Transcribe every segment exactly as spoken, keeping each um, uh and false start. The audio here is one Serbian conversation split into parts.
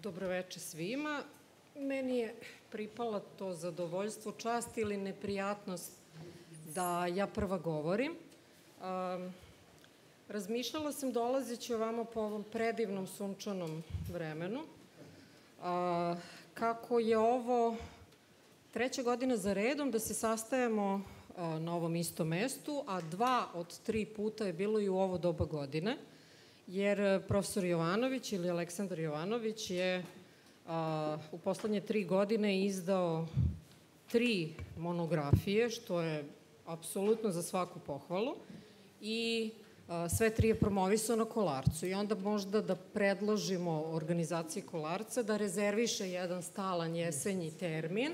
Dobroveče svima. Meni je pripala to zadovoljstvo, čast ili neprijatnost da ja prva govorim. Um, razmišljala sam dolazeći ovamo po ovom predivnom sunčanom vremenu, uh, kako je ovo treća godina za redom da se sastajemo uh, na ovom istom mestu, a dva od tri puta je bilo i u ovo doba godine, jer profesor Jovanović ili Aleksandar Jovanović je a, u poslednje tri godine izdao tri monografije, što je apsolutno za svaku pohvalu, i a, sve tri je promovisao na Kolarcu. I onda možda da predložimo organizaciji Kolarca da rezerviše jedan stalan jesenji termin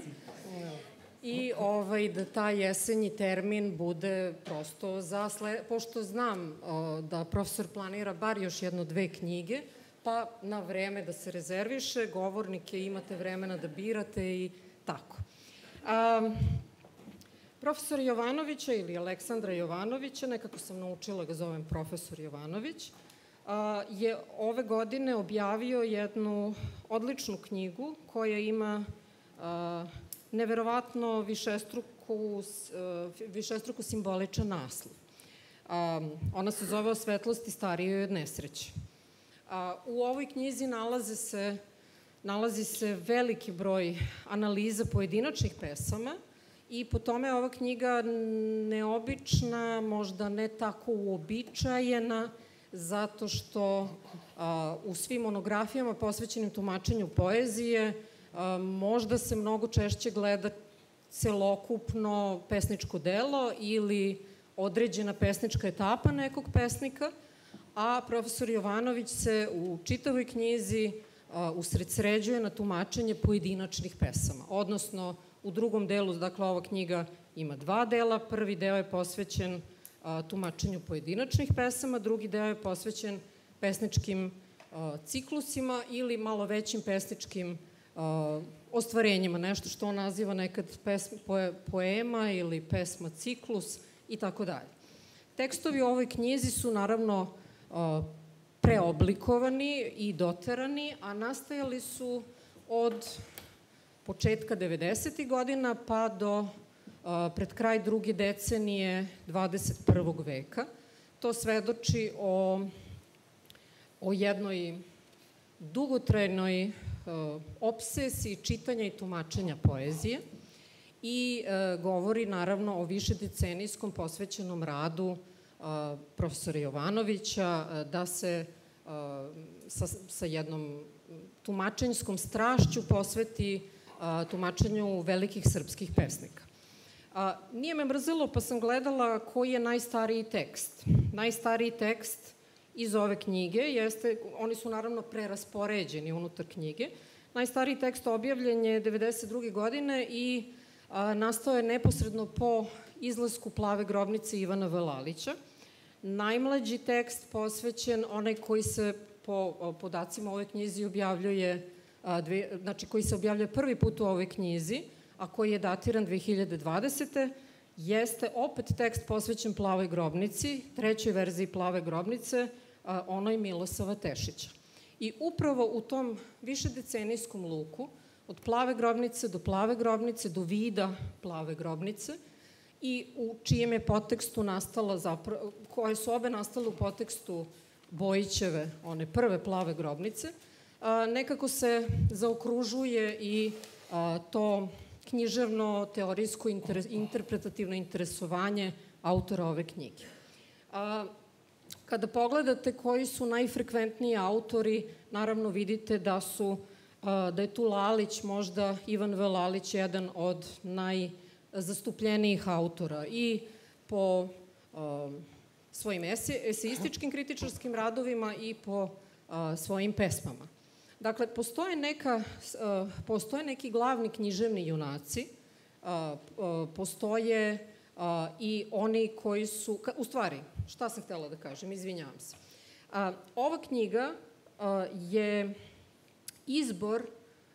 i ovaj, da taj jesenji termin bude prosto za sled... Pošto znam o, da profesor planira bar još jedno dve knjige, pa na vreme da se rezerviše, govornike imate vremena da birate i tako. A, profesor Jovanovića ili Aleksandra Jovanovića, nekako sam naučila ga zovem profesor Jovanović, a, je ove godine objavio jednu odličnu knjigu koja ima a, neverovatno višestruku, višestruku simboličan naslov. Um, ona se zove O svetlosti starijoj od nesreće. Uh, u ovoj knjizi nalaze se, nalazi se veliki broj analiza pojedinačnih pesama i po tome je ova knjiga neobična, možda ne tako uobičajena, zato što uh, u svim monografijama posvećenim tumačenju poezije možda se mnogo češće gleda celokupno pesničko delo ili određena pesnička etapa nekog pesnika, a profesor Jovanović se u čitavoj knjizi usredsređuje na tumačenje pojedinačnih pesama. Odnosno, u drugom delu, dakle, ova knjiga ima dva dela. Prvi deo je posvećen tumačenju pojedinačnih pesama, drugi deo je posvećen pesničkim ciklusima ili malo većim pesničkim Uh, ostvarenjima, nešto što on naziva nekad pesma, poe, poema ili pesma ciklus i tako dalje. Tekstovi u ovoj knjizi su naravno uh, preoblikovani i doterani, a nastajali su od početka devedesetih godina pa do uh, pred kraj druge decenije dvadeset prvog veka. To svedoči o, o jednoj dugotrajnoj opsesiji čitanja i tumačenja poezije i e, govori naravno o višedecenijskom posvećenom radu e, profesora Jovanovića e, da se e, sa, sa jednom tumačenjskom strašću posveti e, tumačenju velikih srpskih pesnika. A, nije me mrzelo pa sam gledala koji je najstariji tekst. Najstariji tekst iz ove knjige jeste, oni su naravno preraspoređeni unutar knjige. Najstariji tekst objavljen je devedeset druge godine i a, nastao je neposredno po izlasku Plave grobnice Ivana V. Lalića. Najmlađi tekst posvećen, onaj koji se po o, podacima u ovoj knjizi objavljuje, a, dve, znači koji se objavljuje prvi put u ovoj knjizi, a koji je datiran dve hiljade dvadesete. jeste opet tekst posvećen Plavoj grobnici, trećoj verziji Plave grobnice, a, onoj Milosava Tešića. I upravo u tom višedecenijskom luku, od Plave grobnice do Plave grobnice, do vida Plave grobnice, i u čijem je podtekstu nastala zapravo, koje su obe nastale u podtekstu Bojićeve, one prve Plave grobnice, a, nekako se zaokružuje i a, to književno, teorijsko, inter, interpretativno interesovanje autora ove knjige. A, kada pogledate koji su najfrekventniji autori, naravno vidite da su, a, da je tu Lalić, možda Ivan V. Lalić, jedan od najzastupljenijih autora i po a, svojim ese, eseističkim kritičarskim radovima i po a, svojim pesmama. Dakle, postoje, neka, postoje neki glavni književni junaci, postoje i oni koji su, u stvari, šta sam htela da kažem, izvinjavam se. Ova knjiga je izbor,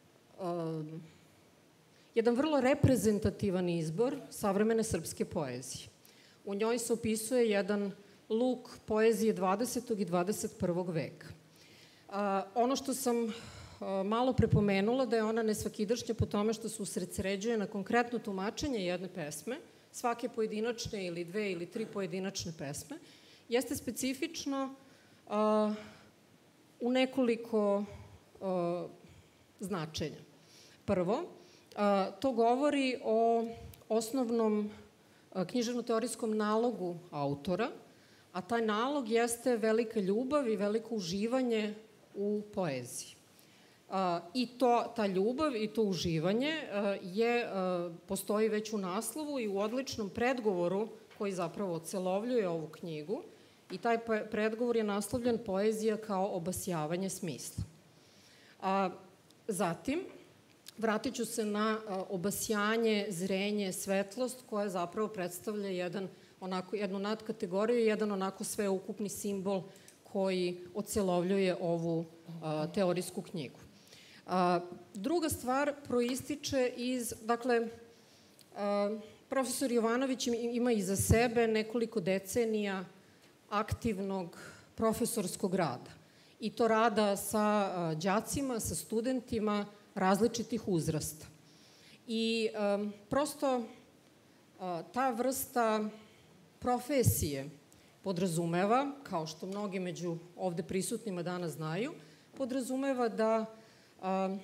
jedan vrlo reprezentativan izbor savremene srpske poezije. U njoj se opisuje jedan luk poezije dvadesetog i dvadeset prvog veka. A, ono što sam malo prepomenula da je ona nesvakidašnja po tome što se usredsređuje na konkretno tumačenje jedne pesme, svake pojedinačne ili dve ili tri pojedinačne pesme, jeste specifično uh, u nekoliko uh, značenja. Prvo, uh, to govori o osnovnom uh, književno-teorijskom nalogu autora, a taj nalog jeste velika ljubav i veliko uživanje u poeziji. Uh, I to, ta ljubav i to uživanje uh, je, uh, postoji već u naslovu i u odličnom predgovoru koji zapravo ocelovljuje ovu knjigu. I taj predgovor je naslovljen Poezija kao obasjavanje smisla. A, zatim, vratit ću se na a, obasjanje, zrenje, svetlost, koja zapravo predstavlja jedan, onako, jednu nadkategoriju, jedan onako sveukupni simbol koji ocelovljuje ovu a, teorijsku knjigu. A, druga stvar proističe iz, dakle, a, profesor Jovanović ima iza sebe nekoliko decenija aktivnog profesorskog rada. I to rada sa đacima, sa studentima različitih uzrasta. I um, prosto uh, ta vrsta profesije podrazumeva, kao što mnogi među ovde prisutnima danas znaju, podrazumeva da uh,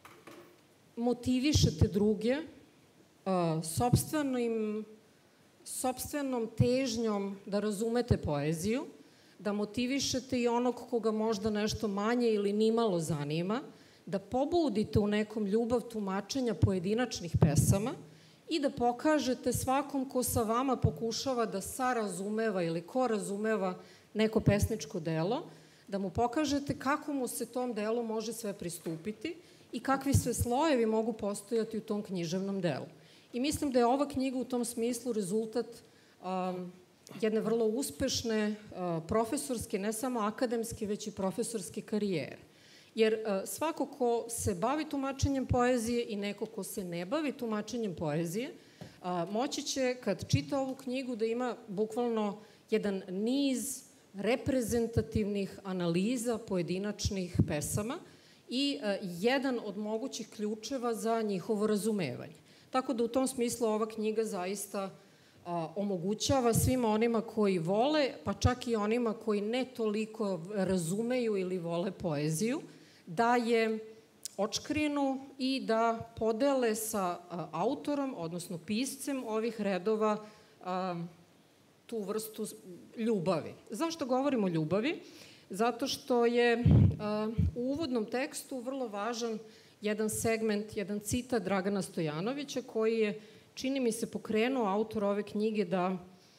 motivišete druge uh, sopstvenim sopstvenom težnjom da razumete poeziju, da motivišete i onog koga možda nešto manje ili nimalo zanima, da pobudite u nekom ljubav tumačenja pojedinačnih pesama i da pokažete svakom ko sa vama pokušava da sarazumeva ili ko razumeva neko pesničko delo, da mu pokažete kako mu se tom delu može sve pristupiti i kakvi sve slojevi mogu postojati u tom književnom delu. I mislim da je ova knjiga u tom smislu rezultat um, jedne vrlo uspešne uh, profesorske, ne samo akademske, već i profesorske karijere. Jer uh, svako ko se bavi tumačenjem poezije i neko ko se ne bavi tumačenjem poezije, uh, moći će, kad čita ovu knjigu, da ima bukvalno jedan niz reprezentativnih analiza pojedinačnih pesama i uh, jedan od mogućih ključeva za njihovo razumevanje. Tako da u tom smislu ova knjiga zaista a, omogućava svima onima koji vole, pa čak i onima koji ne toliko razumeju ili vole poeziju, da je očkrinu i da podele sa a, autorom, odnosno piscem ovih redova, a, tu vrstu ljubavi. Zašto govorimo o ljubavi? Zato što je a, u uvodnom tekstu vrlo važan jedan segment, jedan citat Dragana Stojanovića koji je, čini mi se, pokrenuo autor ove knjige da,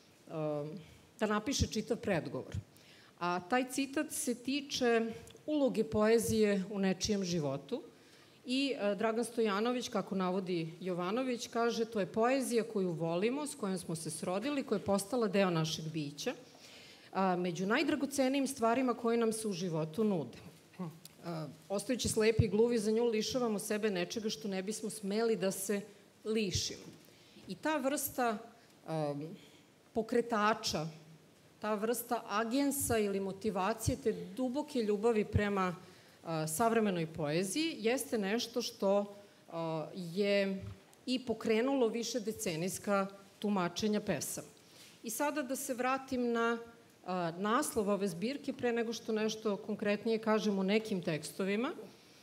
da napiše čitav predgovor. A taj citat se tiče uloge poezije u nečijem životu i Dragan Stojanović, kako navodi Jovanović, kaže to je poezija koju volimo, s kojom smo se srodili, koja je postala deo našeg bića, među najdragocenijim stvarima koje nam se u životu nude. Uh, ostajući slepi i gluvi za nju, lišavamo sebe nečega što ne bismo smeli da se lišimo. I ta vrsta um, pokretača, ta vrsta agensa ili motivacije, te duboke ljubavi prema uh, savremenoj poeziji, jeste nešto što uh, je i pokrenulo više decenijska tumačenja pesama. I sada da se vratim na A, naslov ove zbirke, pre nego što nešto konkretnije kažem o nekim tekstovima.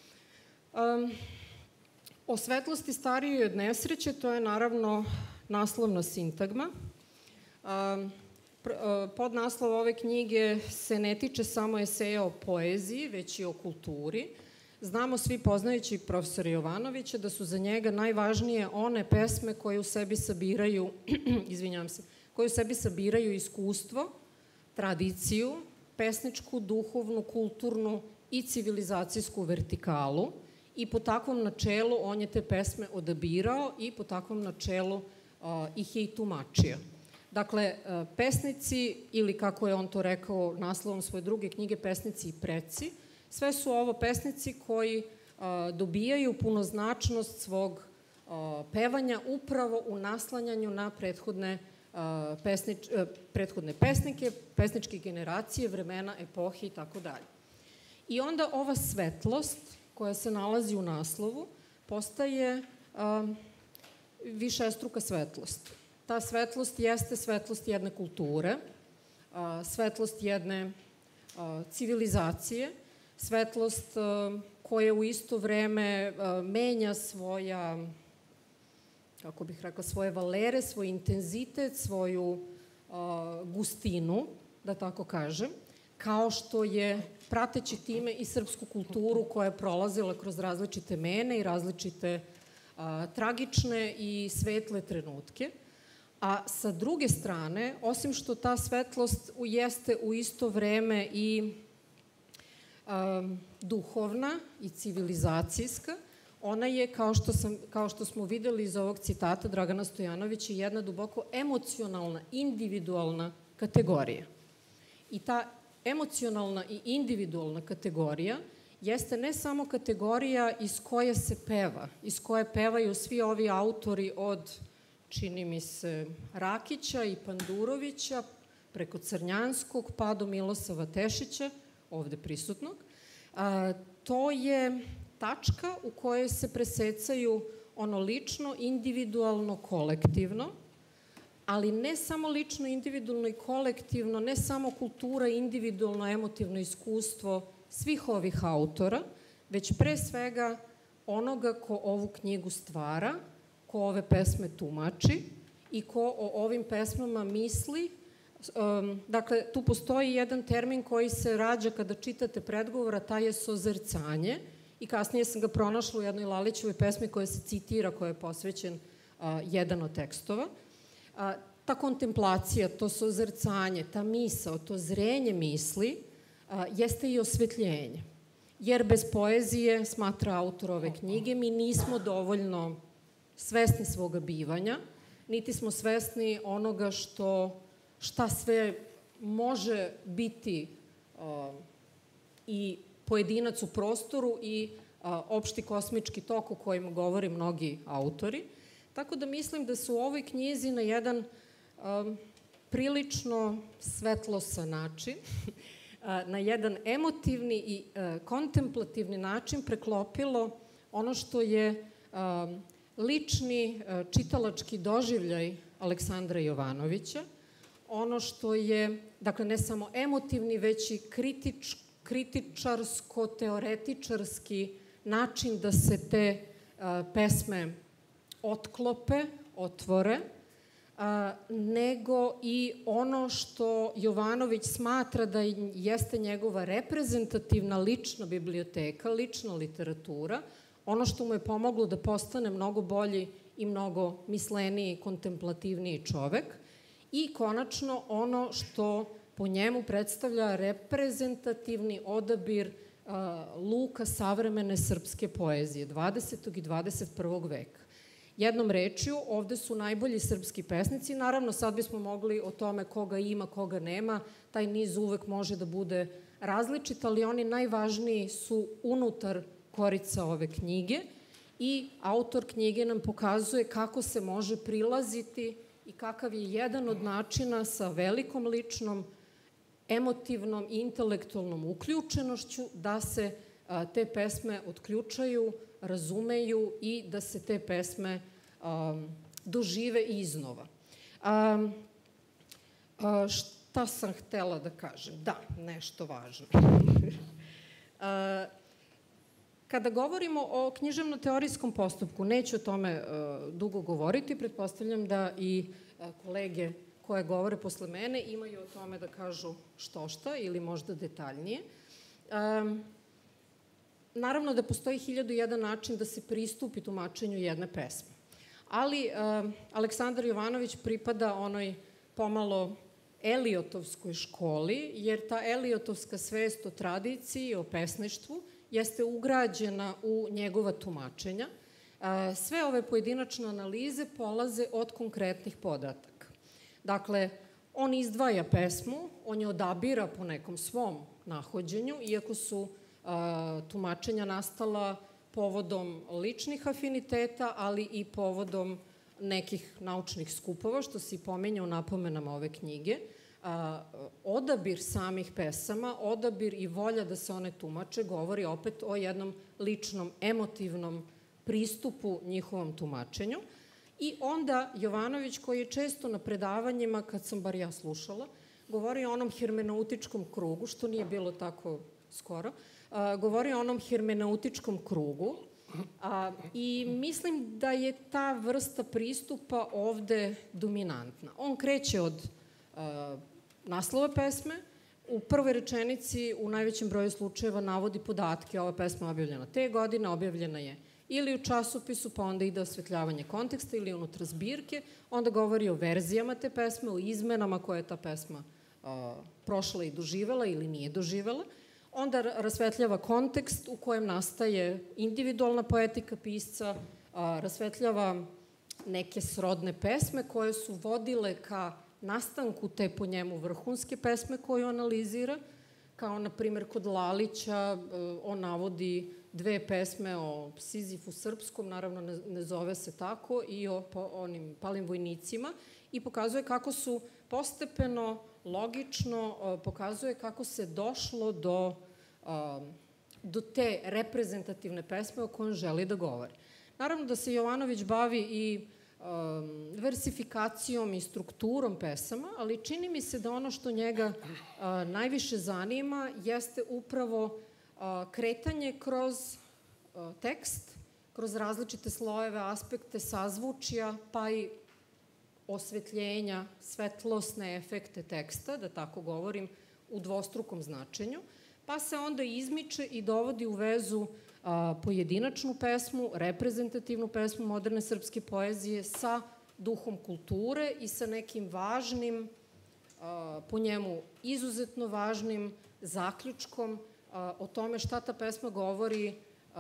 Um, o svetlosti starijoj od nesreće, to je naravno naslovna sintagma. Um, pod naslov ove knjige se ne tiče samo eseja o poeziji, već i o kulturi. Znamo svi, poznajući profesora Jovanovića, da su za njega najvažnije one pesme koje u sebi sabiraju, izvinjavam se, koje u sebi sabiraju iskustvo, tradiciju, pesničku, duhovnu, kulturnu i civilizacijsku vertikalu i po takvom načelu on je te pesme odabirao i po takvom načelu uh, ih je i tumačio. Dakle, uh, pesnici, ili kako je on to rekao naslovom svoje druge knjige, pesnici i preci, sve su ovo pesnici koji uh, dobijaju punoznačnost svog uh, pevanja upravo u naslanjanju na prethodne Pesnič, prethodne pesnike, pesničke generacije, vremena, epohe i tako dalje. I onda ova svetlost koja se nalazi u naslovu postaje višestruka svetlost. Ta svetlost jeste svetlost jedne kulture, svetlost jedne civilizacije, svetlost koja u isto vreme menja svoja, kako bih rekla, svoje valere, svoj intenzitet, svoju gustinu, da tako kažem, kao što je, prateći time, i srpsku kulturu koja je prolazila kroz različite mene i različite tragične i svetle trenutke. A sa druge strane, osim što ta svetlost jeste u isto vreme i duhovna i civilizacijska, ona je, kao što, sam, kao što smo videli iz ovog citata Dragana Stojanovića, jedna duboko emocionalna, individualna kategorija. I ta emocionalna i individualna kategorija jeste ne samo kategorija iz koje se peva, iz koje pevaju svi ovi autori od, čini mi se, Rakića i Pandurovića, preko Crnjanskog pa do Milosava Tešića, ovde prisutnog. A, to je tačka u kojoj se presecaju ono lično, individualno, kolektivno, ali ne samo lično, individualno i kolektivno, ne samo kultura, individualno, emotivno iskustvo svih ovih autora, već pre svega onoga ko ovu knjigu stvara, ko ove pesme tumači i ko o ovim pesmama misli. Dakle, tu postoji jedan termin koji se rađa kada čitate predgovora, taj je sozercanje, i kasnije sam ga pronašla u jednoj Lalićevoj pesmi koja se citira, koja je posvećen jedan od tekstova. Ta kontemplacija, to sozercanje, ta misao, to zrenje misli, jeste i osvetljenje. Jer bez poezije, smatra autor ove knjige, mi nismo dovoljno svesni svoga bivanja, niti smo svesni onoga što, šta sve može biti i pojedinac u prostoru i opšti kosmički tok o kojima govore mnogi autori. Tako da mislim da su u ovoj knjizi na jedan prilično svetlosan način, na jedan emotivni i kontemplativni način preklopilo ono što je lični čitalački doživljaj Aleksandra Jovanovića, ono što je, dakle, ne samo emotivni, već i kritičarsko-teoretičarski način da se te pesme otklope, otvore, nego i ono što Jovanović smatra da jeste njegova reprezentativna lična biblioteka, lična literatura, ono što mu je pomoglo da postane mnogo bolji i mnogo misleniji, kontemplativniji čovek, i konačno ono što po njemu predstavlja reprezentativni odabir luka savremene srpske poezije, dvadesetog i dvadeset prvog veka. Jednom rečju, ovde su najbolji srpski pesnici. Naravno, sad bismo mogli o tome koga ima, koga nema. Taj niz uvek može da bude različit, ali oni najvažniji su unutar korica ove knjige i autor knjige nam pokazuje kako se može prilaziti i kakav je jedan od načina sa velikom ličnom, emotivnom i intelektualnom uključenošću da se te pesme otključaju, razumeju i da se te pesme dožive iznova. Šta sam htela da kažem? Da, nešto važno. Kada govorimo o književno-teorijskom postupku, neću o tome dugo govoriti, pretpostavljam da i kolege koje govore posle mene imaju o tome da kažu što-šta ili možda detaljnije. Naravno da postoji hiljadu i jedan način da se pristupi tumačenju jedne pesme. Ali Aleksandar Jovanović pripada onoj pomalo Eliotovskoj školi, jer ta Eliotovska svest o tradiciji, o pesništvu, jeste ugrađena u njegova tumačenja. Sve ove pojedinačne analize polaze od konkretnih podataka. Dakle, on izdvaja pesmu, on je odabira po nekom svom nahođenju, iako su tumačenja nastala povodom ličnih afiniteta, ali i povodom nekih naučnih skupova, što se i pominje u napomenama ove knjige. odabir samih pesama, odabir i volja da se one tumače, govori opet o jednom ličnom, emotivnom pristupu njihovom tumačenju. I onda Jovanović, koji je često na predavanjima, kad sam bar ja slušala, govori o onom hermeneutičkom krugu, što nije bilo tako skoro, govori o onom hermeneutičkom krugu i mislim da je ta vrsta pristupa ovde dominantna. On kreće od naslova pesme, u prvoj rečenici u najvećem broju slučajeva navodi podatke, ova pesma je objavljena te godine, objavljena je ili u časopisu, pa onda ide osvetljavanje konteksta ili unutra zbirke, onda govori o verzijama te pesme, o izmenama koje je ta pesma prošla i doživela ili nije doživela, onda rasvetljava kontekst u kojem nastaje individualna poetika pisca, rasvetljava neke srodne pesme koje su vodile ka nastanku te po njemu vrhunske pesme koju analizira, kao na primjer kod Lalića on navodi dve pesme o Sizifu srpskom, naravno ne zove se tako, i o onim palim vojnicima i pokazuje kako su postepeno, logično, pokazuje kako se došlo do, do te reprezentativne pesme o kojoj želi da govori. Naravno da se Jovanović bavi i versifikacijom i strukturom pesama, ali čini mi se da ono što njega najviše zanima jeste upravo kretanje kroz tekst, kroz različite slojeve, aspekte, sazvučja, pa i osvetljenja, svetlosne efekte teksta, da tako govorim, u dvostrukom značenju, pa se onda izmiče i dovodi u vezu pojedinačnu pesmu, reprezentativnu pesmu moderne srpske poezije sa duhom kulture i sa nekim važnim, po njemu izuzetno važnim zaključkom o tome šta ta pesma govori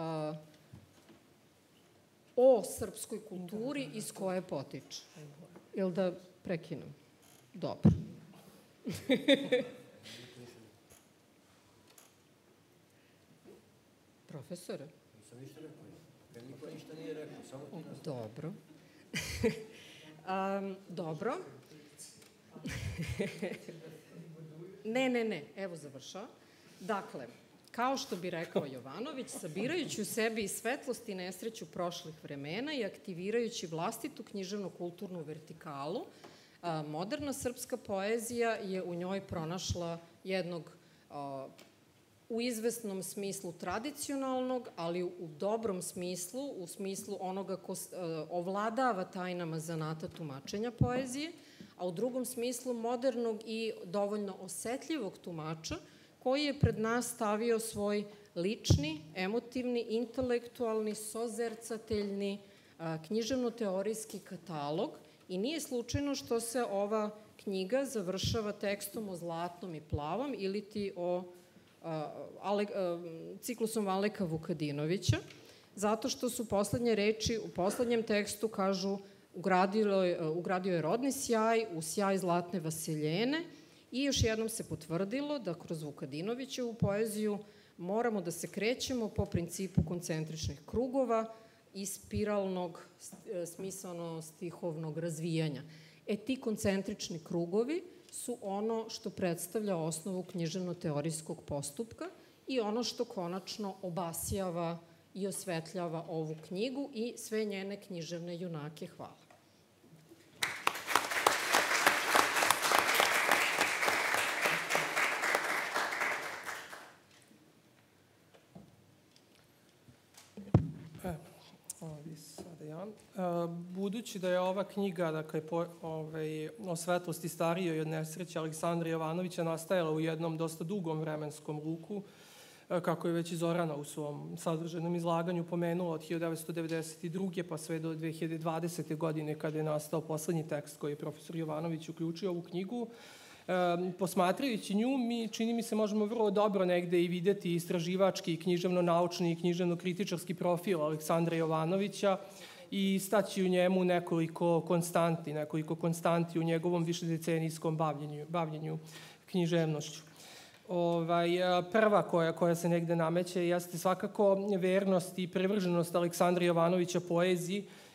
o srpskoj kulturi iz koje potiče. Ili da prekinem? Dobro. Profesore? Nisam ništa rekao. Kad niko ništa nije rekao, samo ti nastavim. Dobro. Dobro. Ne, ne, ne, evo završava. Dakle, kao što bi rekao Jovanović, sabirajući u sebi i svetlost i nesreću prošlih vremena i aktivirajući vlastitu književno-kulturnu vertikalu, moderna srpska poezija je u njoj pronašla jednog u izvesnom smislu tradicionalnog, ali u dobrom smislu, u smislu onoga ko ovladava tajnama zanata tumačenja poezije, a u drugom smislu modernog i dovoljno osetljivog tumača, koji je pred nas stavio svoj lični, emotivni, intelektualni, sozercateljni, književno-teorijski katalog i nije slučajno što se ova knjiga završava tekstom o zlatnom i plavom ili ti o Ale, ciklusom Aleka Vukadinovića, zato što su poslednje reči u poslednjem tekstu kažu ugradio, ugradio je rodni sjaj u sjaj zlatne vaseljene i još jednom se potvrdilo da kroz Vukadinovićevu poeziju moramo da se krećemo po principu koncentričnih krugova i spiralnog smisalno-stihovnog razvijanja. E, ti koncentrični krugovi su ono što predstavlja osnovu književno-teorijskog postupka i ono što konačno obasjava i osvetljava ovu knjigu i sve njene književne junake. Hvala. Budući da je ova knjiga, dakle, o svetlosti starijoj od nesreće Aleksandra Jovanovića nastajala u jednom dosta dugom vremenskom luku, kako je već i Zorana u svom sadržajnom izlaganju pomenula od hiljadu devetsto devedeset druge pa sve do dve hiljade dvadesete godine kada je nastao poslednji tekst koji je profesor Jovanović uključio ovu knjigu. Posmatrajući nju, mi, čini mi se, možemo vrlo dobro negde i videti istraživački, književno-naučni i književno-kritičarski profil Aleksandra Jovanovića i staći u njemu nekoliko konstanti, nekoliko konstanti u njegovom višedecenijskom bavljenju, bavljenju književnošću. Ovaj, prva koja, koja se negde nameće jeste svakako vernost i privrženost Aleksandra Jovanovića poeziji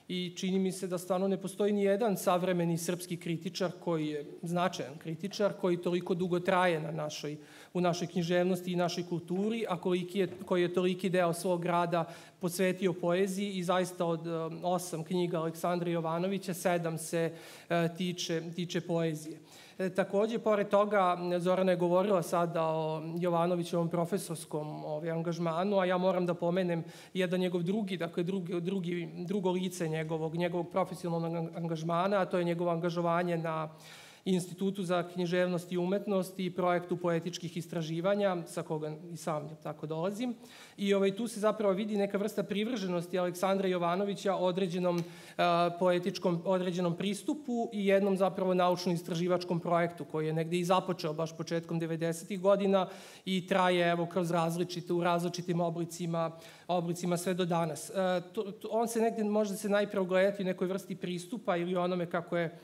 i čini mi se da stvarno ne postoji ni jedan savremeni srpski kritičar koji je značajan kritičar, koji toliko dugo traje na našoj, u našoj književnosti i našoj kulturi, a koliki je, koji je toliki deo svog rada posvetio poeziji i zaista od um, osam knjiga Aleksandra Jovanovića, sedam se uh, tiče, tiče poezije. E, takođe, pored toga, Zorana je govorila sada o Jovanovićevom profesorskom ovaj, angažmanu, a ja moram da pomenem jedan njegov drugi, dakle drugi, drugi, drugo lice njegovog, njegovog profesionalnog angažmana, a to je njegovo angažovanje na Institutu za književnost i umetnost i projektu poetičkih istraživanja, sa koga i sam tako dolazim. I ovaj, tu se zapravo vidi neka vrsta privrženosti Aleksandra Jovanovića određenom uh, poetičkom, određenom pristupu i jednom zapravo naučno-istraživačkom projektu koji je negde i započeo baš početkom devedesetih godina i traje evo kroz različite, u različitim oblicima, oblicima sve do danas. Uh, to, to, on se negde može se najpre ogledati u nekoj vrsti pristupa ili onome kako je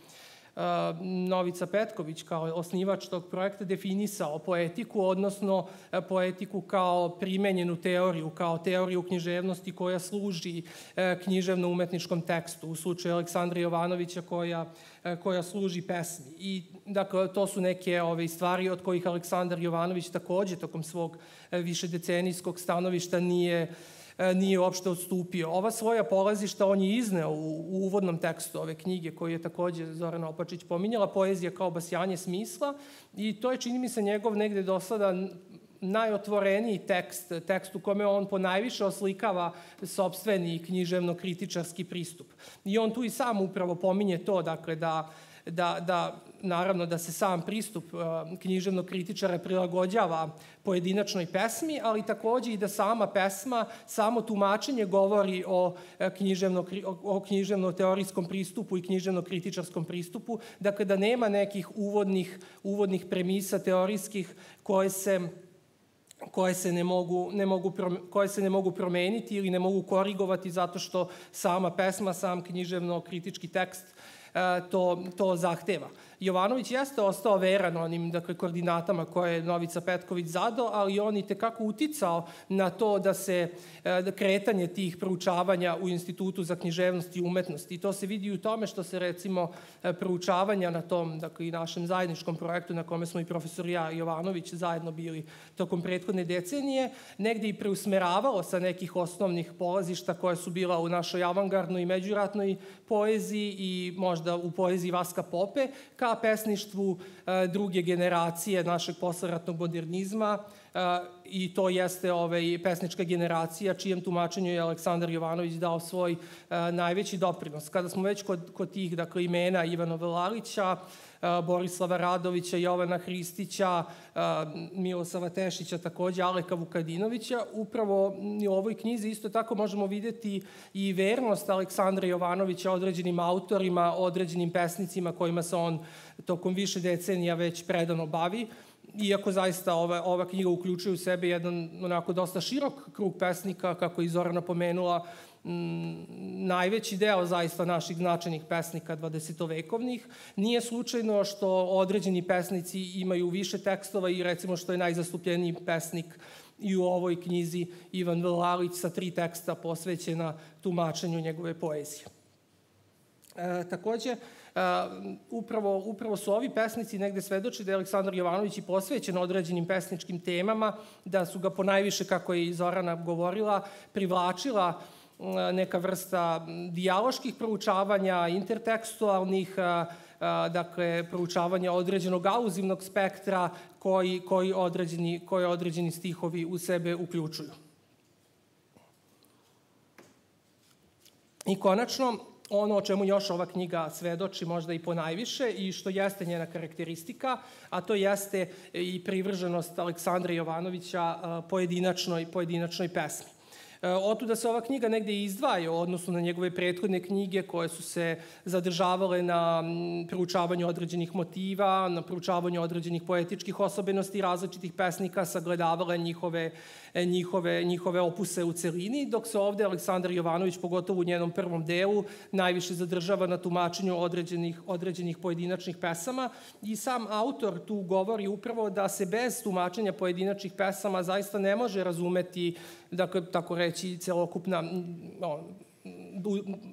Novica Petković kao osnivač tog projekta definisao poetiku, odnosno poetiku kao primenjenu teoriju, kao teoriju književnosti koja služi književno-umetničkom tekstu, u slučaju Aleksandra Jovanovića koja, koja služi pesmi. I dakle, to su neke ove stvari od kojih Aleksandar Jovanović takođe tokom svog višedecenijskog stanovišta nije nije uopšte odstupio. Ova svoja polazišta on je izneo u, u uvodnom tekstu ove knjige koju je takođe Zorana Opačić pominjala, Poezija kao obasjanje smisla, i to je, čini mi se, njegov negde do sada najotvoreniji tekst, tekst u kome on ponajviše oslikava sopstveni književno-kritičarski pristup. I on tu i sam upravo pominje to, dakle, da, da, da naravno da se sam pristup književnog kritičara prilagođava pojedinačnoj pesmi, ali takođe i da sama pesma, samo tumačenje govori o književno, o književno-teorijskom pristupu i književno-kritičarskom pristupu, dakle da nema nekih uvodnih, uvodnih premisa teorijskih koje se koje se ne mogu, ne mogu, koje se ne mogu promeniti ili ne mogu korigovati zato što sama pesma, sam književno-kritički tekst to, to zahteva. Jovanović jeste ostao veran onim, dakle, koordinatama koje je Novica Petković zadao, ali on i tekako uticao na to da se da kretanje tih proučavanja u Institutu za književnost i umetnost. I to se vidi u tome što se, recimo, proučavanja na tom, dakle, i našem zajedničkom projektu na kome smo i profesor ja i Jovanović zajedno bili tokom prethodne decenije, negde i preusmeravalo sa nekih osnovnih polazišta koje su bila u našoj avangardnoj i međuratnoj poeziji i možda u poeziji Vaska Pope, ka pesništvu druge generacije našeg posleratnog modernizma, i to jeste ovaj, pesnička generacija čijem tumačenju je Aleksandar Jovanović dao svoj najveći doprinos. Kada smo već kod, kod tih, dakle, imena Ivana Velalića, Borislava Radovića, Jovana Hristića, Milosava Tešića, takođe Aleka Vukadinovića, upravo u ovoj knjizi isto tako možemo videti i vernost Aleksandra Jovanovića određenim autorima, određenim pesnicima kojima se on tokom više decenija već predano bavi, iako zaista ova, ova knjiga uključuje u sebe jedan onako dosta širok krug pesnika, kako je Zorana pomenula, m, najveći deo zaista naših značajnih pesnika dvadesetovekovnih. Nije slučajno što određeni pesnici imaju više tekstova i recimo što je najzastupljeniji pesnik i u ovoj knjizi Ivan Velalić sa tri teksta posvećena tumačenju njegove poezije. E, takođe, Uh, upravo, upravo su ovi pesnici negde svedoči da je Aleksandar Jovanović i posvećen određenim pesničkim temama, da su ga ponajviše, kako je i Zorana govorila, privlačila uh, neka vrsta dijaloških proučavanja, intertekstualnih, uh, uh, dakle, proučavanja određenog aluzivnog spektra koji, koji, određeni, koji određeni stihovi u sebe uključuju. I konačno, ono o čemu još ova knjiga svedoči možda i ponajviše i što jeste njena karakteristika, a to jeste i privrženost Aleksandra Jovanovića pojedinačnoj, pojedinačnoj pesmi. Otuda se ova knjiga negde izdvaja u odnosu na njegove prethodne knjige koje su se zadržavale na proučavanju određenih motiva, na proučavanju određenih poetičkih osobenosti različitih pesnika, sagledavale njihove, njihove, njihove opuse u celini, dok se ovde Aleksandar Jovanović, pogotovo u njenom prvom delu, najviše zadržava na tumačenju određenih, određenih pojedinačnih pesama i sam autor tu govori upravo da se bez tumačenja pojedinačnih pesama zaista ne može razumeti, dakle, tako reći, celokupna, no,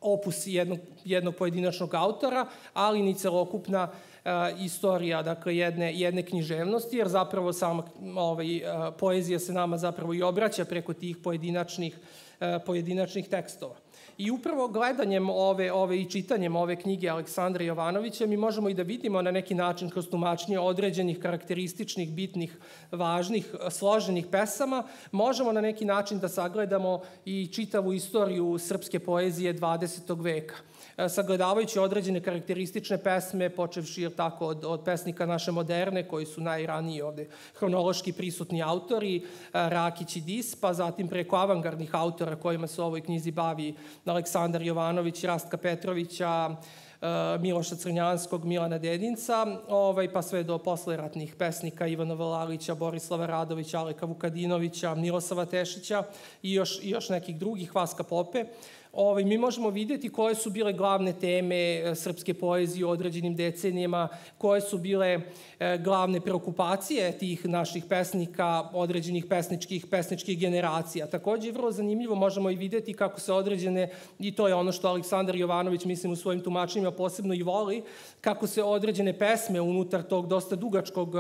opus jednog, jednog pojedinačnog autora, ali ni celokupna istorija, dakle, jedne, jedne književnosti, jer zapravo sama ovaj, poezija se nama zapravo i obraća preko tih pojedinačnih, pojedinačnih tekstova. I upravo gledanjem ove, ove i čitanjem ove knjige Aleksandra Jovanovića mi možemo i da vidimo na neki način kroz tumačenje određenih karakterističnih, bitnih, važnih, složenih pesama, možemo na neki način da sagledamo i čitavu istoriju srpske poezije dvadesetog veka. Sagledavajući određene karakteristične pesme, počevši tako od, od pesnika naše moderne, koji su najraniji ovde hronološki prisutni autori, Rakić i Dis, pa zatim preko avangardnih autora kojima se u ovoj knjizi bavi Aleksandar Jovanović, Rastka Petrovića, Miloša Crnjanskog, Milana Dedinca, ovaj, pa sve do posleratnih pesnika Ivana Vlalića, Borislava Radovića, Aleka Vukadinovića, Milosava Tešića i još, i još nekih drugih, Vaska Pope. Ovaj, mi možemo vidjeti koje su bile glavne teme srpske poezije u određenim decenijama, koje su bile e, glavne preokupacije tih naših pesnika, određenih pesničkih, pesničkih generacija. Takođe, vrlo zanimljivo možemo i vidjeti kako se određene, i to je ono što Aleksandar Jovanović, mislim, u svojim tumačenjima posebno i voli, kako se određene pesme unutar tog dosta dugačkog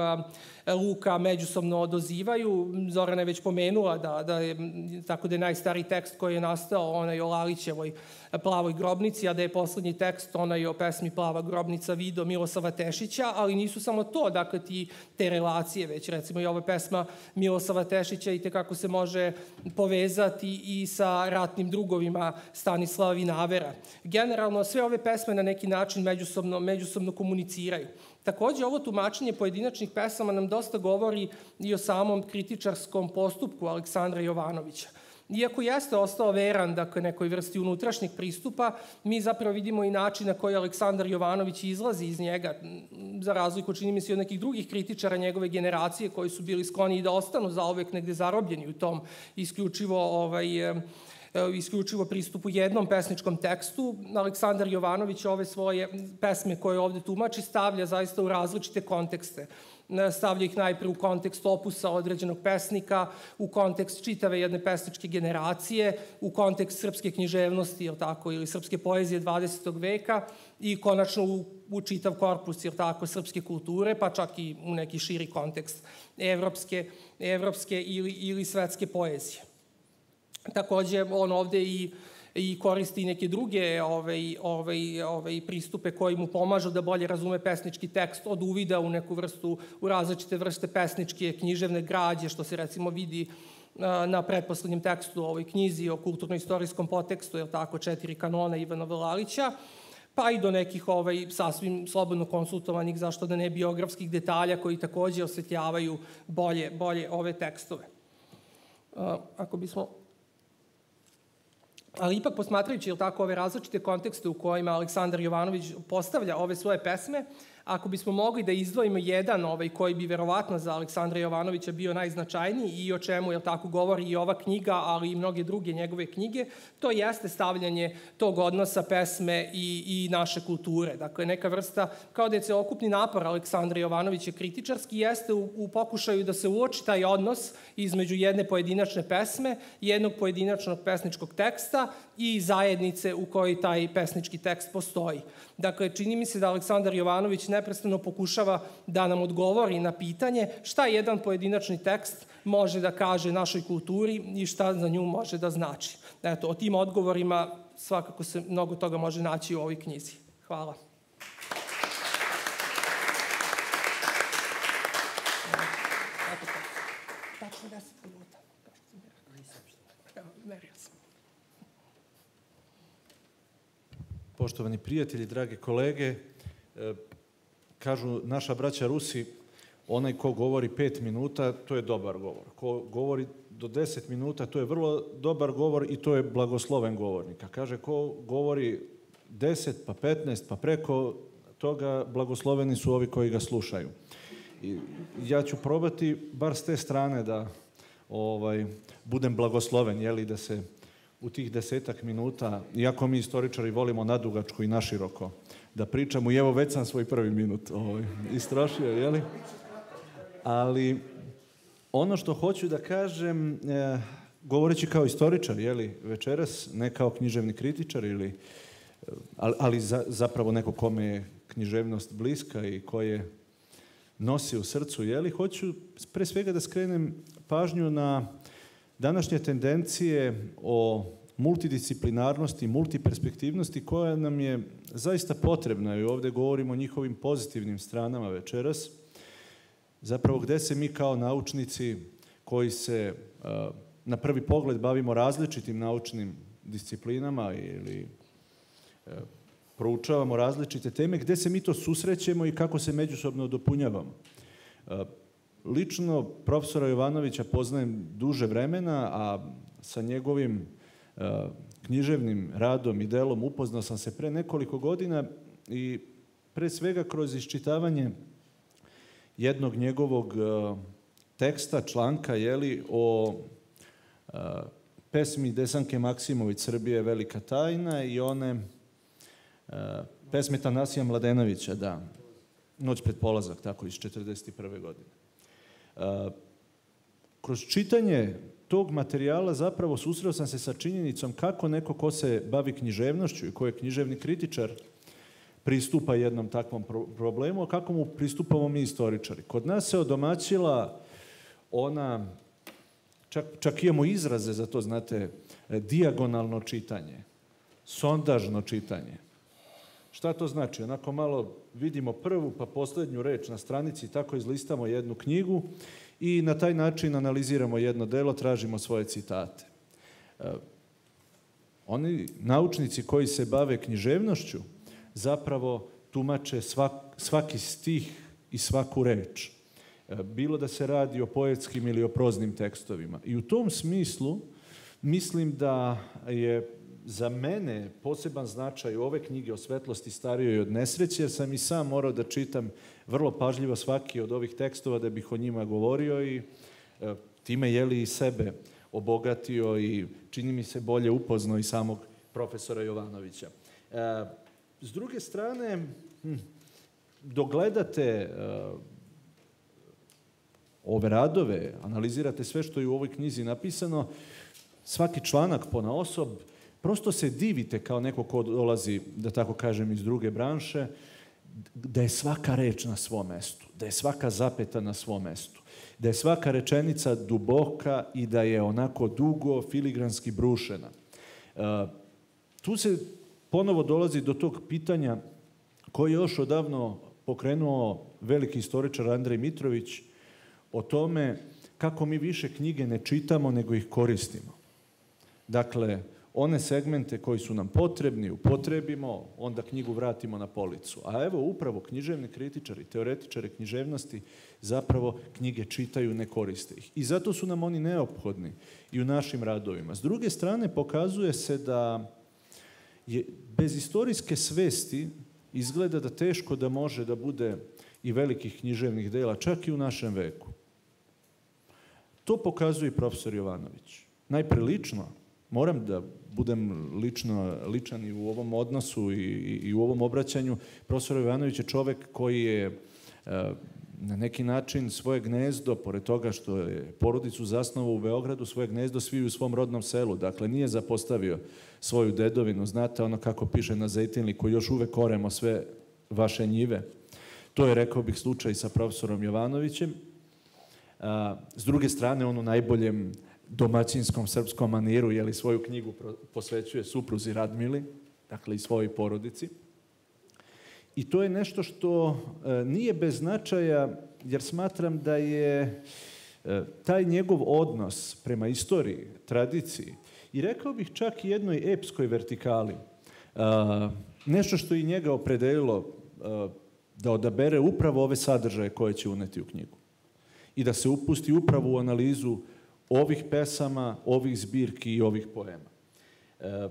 luka međusobno dozivaju. Zorana je već pomenula da, da je, tako da je najstariji tekst koji je nastao onaj o Lalićevoj Plavoj grobnici, a da je poslednji tekst onaj o pesmi Plava grobnica video Milosava Tešića, ali nisu samo to, dakle, ti, te relacije, već recimo i ova pesma Milosava Tešića i tekako se može povezati i sa ratnim drugovima Stanislava Vinavera. Generalno, sve ove pesme na neki način međusobno, međusobno komuniciraju. Takođe, ovo tumačenje pojedinačnih pesama nam dosta govori i o samom kritičarskom postupku Aleksandra Jovanovića. Iako jeste ostao veran, dakle, nekoj vrsti unutrašnjeg pristupa, mi zapravo vidimo i način na koji Aleksandar Jovanović izlazi iz njega, za razliku, čini mi se, od nekih drugih kritičara njegove generacije koji su bili skloni i da ostanu zauvek negde zarobljeni u tom isključivo ovaj, isključivo pristupu jednom pesničkom tekstu. Aleksandar Jovanović ove svoje pesme koje ovde tumači stavlja zaista u različite kontekste. Stavlja ih najpre u kontekst opusa određenog pesnika, u kontekst čitave jedne pesničke generacije, u kontekst srpske književnosti, jel tako, ili srpske poezije dvadesetog veka i konačno u, u čitav korpus, jel tako, srpske kulture, pa čak i u neki širi kontekst evropske, evropske ili, ili svetske poezije. Takođe, on ovde i i koristi neke druge ovaj, ovaj, ovaj, pristupe koji mu pomažu da bolje razume pesnički tekst, od uvida u neku vrstu, u različite vrste pesničke književne građe, što se recimo vidi na pretposlednjem tekstu u ovoj knjizi o kulturno-istorijskom potekstu, je tako, četiri kanona Ivana Vlalića, pa i do nekih ovaj, sasvim slobodno konsultovanih, zašto da ne, biografskih detalja koji takođe osvetljavaju bolje, bolje ove tekstove. Ako bismo... Ali ipak, posmatrajući, jel tako, ove različite kontekste u kojima Aleksandar Jovanović postavlja ove svoje pesme, ako bismo mogli da izdvojimo jedan ovaj, koji bi verovatno za Aleksandra Jovanovića bio najznačajniji i o čemu, jel tako, govori i ova knjiga, ali i mnoge druge njegove knjige, to jeste stavljanje tog odnosa pesme i, i naše kulture. Dakle, neka vrsta, kao da je celokupni napor Aleksandra Jovanovića kritičarski, jeste u, u pokušaju da se uoči taj odnos između jedne pojedinačne pesme, jednog pojedinačnog pesničkog teksta i zajednice u kojoj taj pesnički tekst postoji. Dakle, čini mi se da Aleksandar Jovanović neprestano pokušava da nam odgovori na pitanje šta jedan pojedinačni tekst može da kaže našoj kulturi i šta za nju može da znači. Eto, o tim odgovorima svakako se mnogo toga može naći u ovoj knjizi. Hvala. Tačno deset minuta. Merio sam. Poštovani prijatelji, drage kolege, kažu naša braća Rusi, onaj ko govori pet minuta, to je dobar govor. Ko govori do deset minuta, to je vrlo dobar govor i to je blagosloven govornik. A kaže, ko govori deset, pa petnaest, pa preko toga, blagosloveni su ovi koji ga slušaju. I ja ću probati, bar s te strane, da ovaj, budem blagosloven, jeli, da se u tih desetak minuta, iako mi istoričari volimo nadugačko i naširoko, da pričamo, i evo već sam svoj prvi minut ovaj, istrošio, jeli? Ali ono što hoću da kažem, eh, govoreći kao istoričar, jeli, večeras, ne kao književni kritičar ili ali, ali za, zapravo neko kome je književnost bliska i koje nosi u srcu, jeli, hoću pre svega da skrenem pažnju na današnje tendencije o multidisciplinarnosti, multiperspektivnosti koja nam je zaista potrebna i ovdje govorimo o njihovim pozitivnim stranama večeras. Zapravo gde se mi kao naučnici koji se na prvi pogled bavimo različitim naučnim disciplinama ili proučavamo različite teme, gde se mi to susrećemo i kako se međusobno dopunjavamo. Lično profesora Jovanovića poznajem duže vremena, a sa njegovim književnim radom i delom upoznao sam se pre nekoliko godina i pre svega kroz iščitavanje jednog njegovog teksta, članka, jeli, o pesmi Desanke Maksimović Srbija je velika tajna i one pesme Tanasija Mladenovića, da, Noć pred polazak, tako, iz četrdeset prve godine. Kroz čitanje tog materijala zapravo susreo sam se sa činjenicom kako neko ko se bavi književnošću i ko je književni kritičar pristupa jednom takvom problemu, a kako mu pristupamo mi istoričari. Kod nas se odomaćila ona, čak, čak imamo izraze za to, znate, dijagonalno čitanje, sondažno čitanje. Šta to znači? Onako malo vidimo prvu pa posljednju reč na stranici, tako izlistamo jednu knjigu i na taj način analiziramo jedno delo, tražimo svoje citate. E, oni naučnici koji se bave književnošću zapravo tumače svak, svaki stih i svaku reč. E, bilo da se radi o poetskim ili o proznim tekstovima. I u tom smislu mislim da je za mene poseban značaj ove knjige o svetlosti starijoj od nesreće, jer sam i sam morao da čitam vrlo pažljivo svaki od ovih tekstova da bih o njima govorio i e, time jeli i sebe obogatio i čini mi se bolje upoznao i samog profesora Jovanovića. E, s druge strane, hm, dogledate e, ove radove, analizirate sve što je u ovoj knjizi napisano, svaki članak ponaosob, prosto se divite kao neko ko dolazi, da tako kažem, iz druge branše, da je svaka reč na svom mestu, da je svaka zapeta na svom mestu, da je svaka rečenica duboka i da je onako dugo, filigranski brušena. E, tu se ponovo dolazi do tog pitanja koje je još odavno pokrenuo veliki istoričar Andrej Mitrović o tome kako mi više knjige ne čitamo nego ih koristimo. Dakle, one segmente koji su nam potrebni, upotrebimo, onda knjigu vratimo na policu. A evo, upravo književni kritičari, teoretičari književnosti zapravo knjige čitaju, ne koriste ih. I zato su nam oni neophodni i u našim radovima. S druge strane, pokazuje se da je bez istorijske svesti izgleda da teško da može da bude i velikih književnih dela, čak i u našem veku. To pokazuje i profesor Jovanović. Najpre lično, moram da budem lično, ličan i u ovom odnosu i, i u ovom obraćanju. Profesor Jovanović je čovek koji je e, na neki način svoje gnezdo, pored toga što je porodicu zasnovao u Beogradu, svoje gnezdo svi u svom rodnom selu. Dakle, nije zapostavio svoju dedovinu. Znate ono kako piše na Zejtinliku, još uvek oremo sve vaše njive. To je, rekao bih, slučaj sa profesorom Jovanovićem. A, s druge strane, on u najboljem domaćinskom srpskom maniru, jeli, svoju knjigu posvećuje supruzi Radmili, dakle i svojoj porodici. I to je nešto što e, nije bez značaja, jer smatram da je e, taj njegov odnos prema istoriji, tradiciji i rekao bih čak i jednoj epskoj vertikali, e, nešto što i njega opredelilo e, da odabere upravo ove sadržaje koje će uneti u knjigu i da se upusti upravo u analizu ovih pesama, ovih zbirki i ovih poema. E,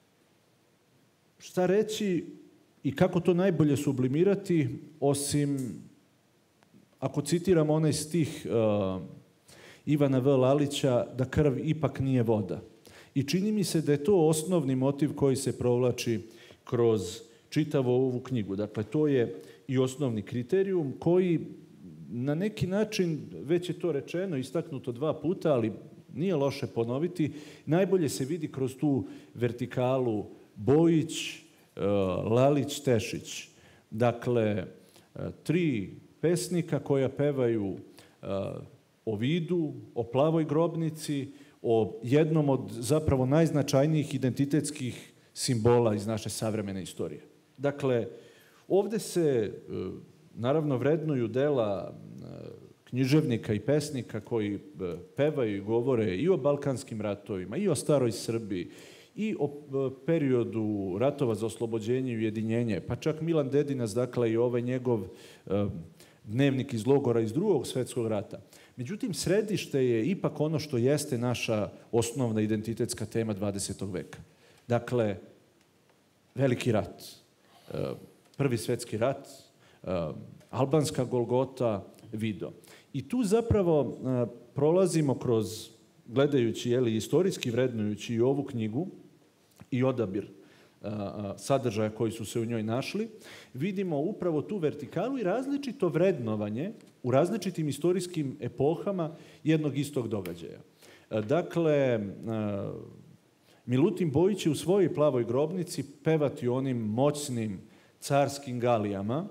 šta reći i kako to najbolje sublimirati, osim, ako citiramo onaj stih uh, Ivana V. Lalića, da krv ipak nije voda. I čini mi se da je to osnovni motiv koji se provlači kroz čitavu ovu knjigu. Dakle, to je i osnovni kriterijum koji na neki način, već je to rečeno, istaknuto dva puta, ali nije loše ponoviti, najbolje se vidi kroz tu vertikalu Bojić, Lalić, Tešić. Dakle, tri pesnika koja pevaju o vidu, o plavoj grobnici, o jednom od zapravo najznačajnijih identitetskih simbola iz naše savremene istorije. Dakle, ovde se naravno vrednuju dela književnika i pesnika koji pevaju i govore i o balkanskim ratovima, i o staroj Srbiji, i o periodu ratova za oslobođenje i ujedinjenje, pa čak Milan Dedinac, dakle i ovaj njegov dnevnik iz logora iz Drugog svetskog rata. Međutim, središte je ipak ono što jeste naša osnovna identitetska tema dvadesetog veka. Dakle, Veliki rat, Prvi svetski rat, albanska Golgota, Vido. I tu zapravo prolazimo kroz, gledajući, jeli, istorijski vrednujući i ovu knjigu i odabir sadržaja koji su se u njoj našli, vidimo upravo tu vertikalu i različito vrednovanje u različitim istorijskim epohama jednog istog događaja. Dakle, Milutin Bojić će u svojoj Plavoj grobnici pevati onim moćnim carskim galijama.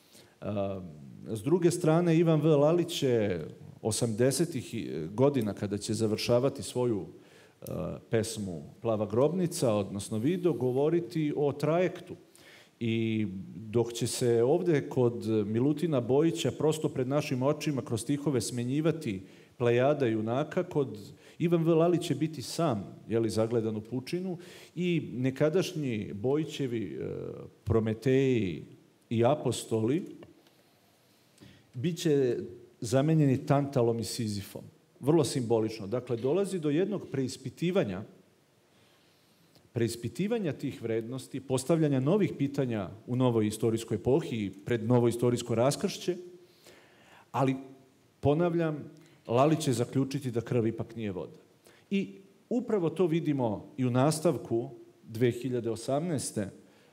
S druge strane, Ivan V. Lalić će osamdesetih godina, kada će završavati svoju pesmu Plava grobnica, odnosno Vido, govoriti o trajektu. I dok će se ovde kod Milutina Bojića prosto pred našim očima kroz stihove smenjivati plejada junaka, kod Ivan V. Lalić će biti sam, jeli, zagledan u pučinu, i nekadašnji Bojićevi Prometeji i apostoli biće zamenjeni Tantalom i Sizifom. Vrlo simbolično. Dakle, dolazi do jednog preispitivanja, preispitivanja tih vrednosti, postavljanja novih pitanja u novoj istorijskoj epohi i pred novo istorijsko raskršće, ali, ponavljam, Lalić će zaključiti da krv ipak nije voda. I upravo to vidimo i u nastavku dve hiljade osamnaeste.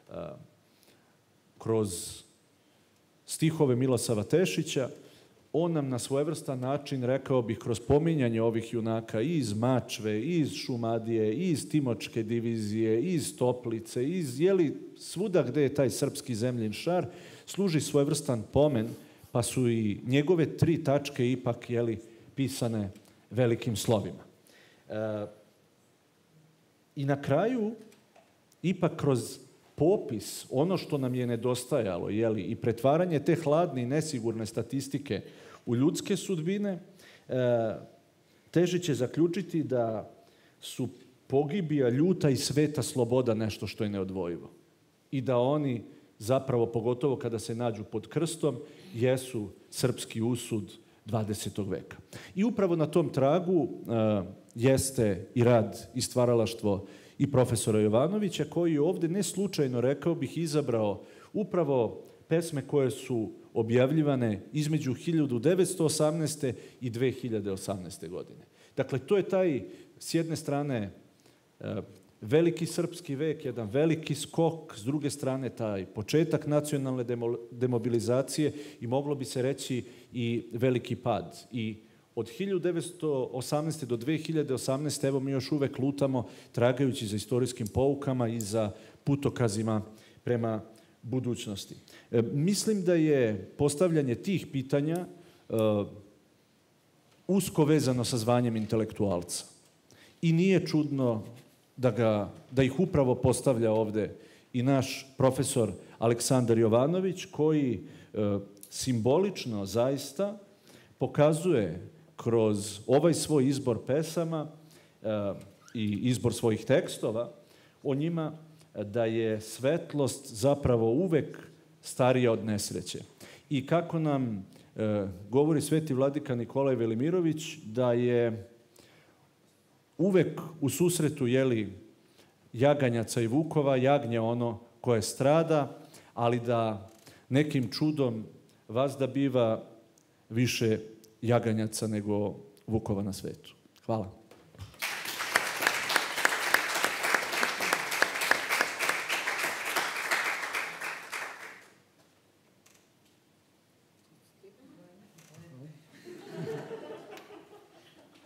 kroz stihove Milosava Tešića. On nam na svojevrstan način, rekao bih, kroz pominjanje ovih junaka i iz Mačve, i iz Šumadije, i iz Timočke divizije, i iz Toplice, i iz, jeli, svuda gde je taj srpski zemljin šar, služi svojevrstan pomen, pa su i njegove tri tačke ipak, jeli, pisane velikim slovima. E, I na kraju, ipak kroz popis, ono što nam je nedostajalo, jeli, i pretvaranje te hladne i nesigurne statistike u ljudske sudbine, e, teži će zaključiti da su pogibija, ljuta i sveta sloboda nešto što je neodvojivo. I da oni, zapravo, pogotovo kada se nađu pod krstom, jesu srpski usud dvadesetog veka. I upravo na tom tragu e, jeste i rad i stvaralaštvo i profesora Jovanovića, koji je ovde ne slučajno, rekao bih, izabrao upravo pesme koje su objavljivane između hiljadu devetsto osamnaeste. i dve hiljade osamnaeste. godine. Dakle, to je taj, s jedne strane, veliki srpski vek, jedan veliki skok, s druge strane taj početak nacionalne demobilizacije i moglo bi se reći i veliki pad. I od hiljadu devetsto osamnaeste. do dve hiljade osamnaeste. evo mi još uvek lutamo tragajući za istorijskim poukama i za putokazima prema budućnosti. E, mislim da je postavljanje tih pitanja e, usko vezano sa zvanjem intelektualca. I nije čudno da, ga, da ih upravo postavlja ovde i naš profesor Aleksandar Jovanović, koji e, simbolično zaista pokazuje kroz ovaj svoj izbor pesama e, i izbor svojih tekstova o njima da je svetlost zapravo uvek starija od nesreće. I kako nam e, govori sveti vladika Nikolaj Velimirović, da je uvek u susretu, jeli, jaganjaca i vukova, jagnje ono koje strada, ali da nekim čudom vazda biva više jaganjaca nego vukova na svetu. Hvala.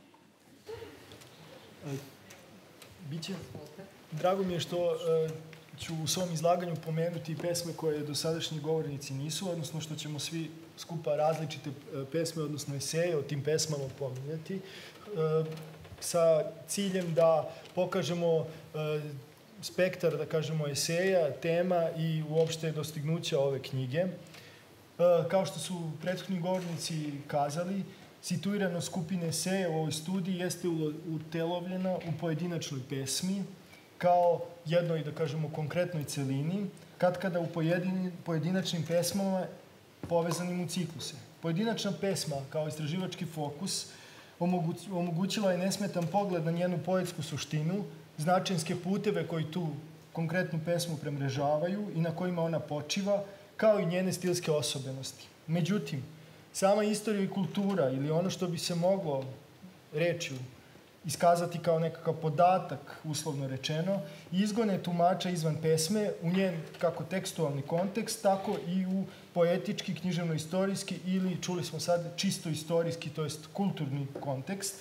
Biće. Drago mi je što ću u svom izlaganju pomenuti pesme koje dosadašnji govornici nisu, odnosno što ćemo svi skupa različite pesme, odnosno eseje o tim pesmama pominjati, sa ciljem da pokažemo spektar, da kažemo, eseja, tema i uopšte dostignuća ove knjige. Kao što su prethodni govornici kazali, situiranost skupine eseja u ovoj studiji jeste utelovljena u pojedinačnoj pesmi, kao jednoj, da kažemo, konkretnoj celini, kad kada u pojedini, pojedinačnim pesmama povezanim u cikluse. Pojedinačna pesma, kao istraživački fokus, omogućila je nesmetan pogled na njenu poetsku suštinu, značajnske puteve koji tu konkretnu pesmu premrežavaju i na kojima ona počiva, kao i njene stilske osobenosti. Međutim, sama istorija i kultura, ili ono što bi se moglo rečju iskazati kao nekakav podatak, uslovno rečeno, izgone tumača izvan pesme u njen kako tekstualni kontekst, tako i u poetički, književno-istorijski ili, čuli smo sad, čisto istorijski, to jest kulturni kontekst.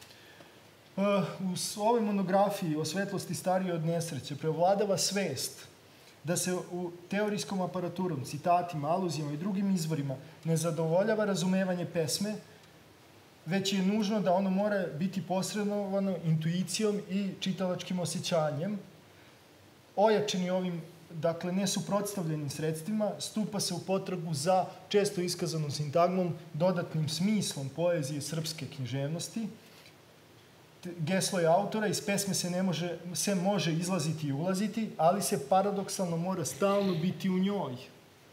U ovoj monografiji o svetlosti starije od nesreće prevladava svest da se u teorijskom aparaturom, citatima, aluzijama i drugim izvorima ne zadovoljava razumevanje pesme, već je nužno da ono mora biti posredovano intuicijom i čitalačkim osjećanjem. Ojačeni ovim, dakle, nesuprotstavljenim sredstvima, stupa se u potragu za često iskazanom sintagmom, dodatnim smislom poezije srpske književnosti. Geslo je autora, iz pesme se, ne može, se može izlaziti i ulaziti, ali se paradoksalno mora stalno biti u njoj. E,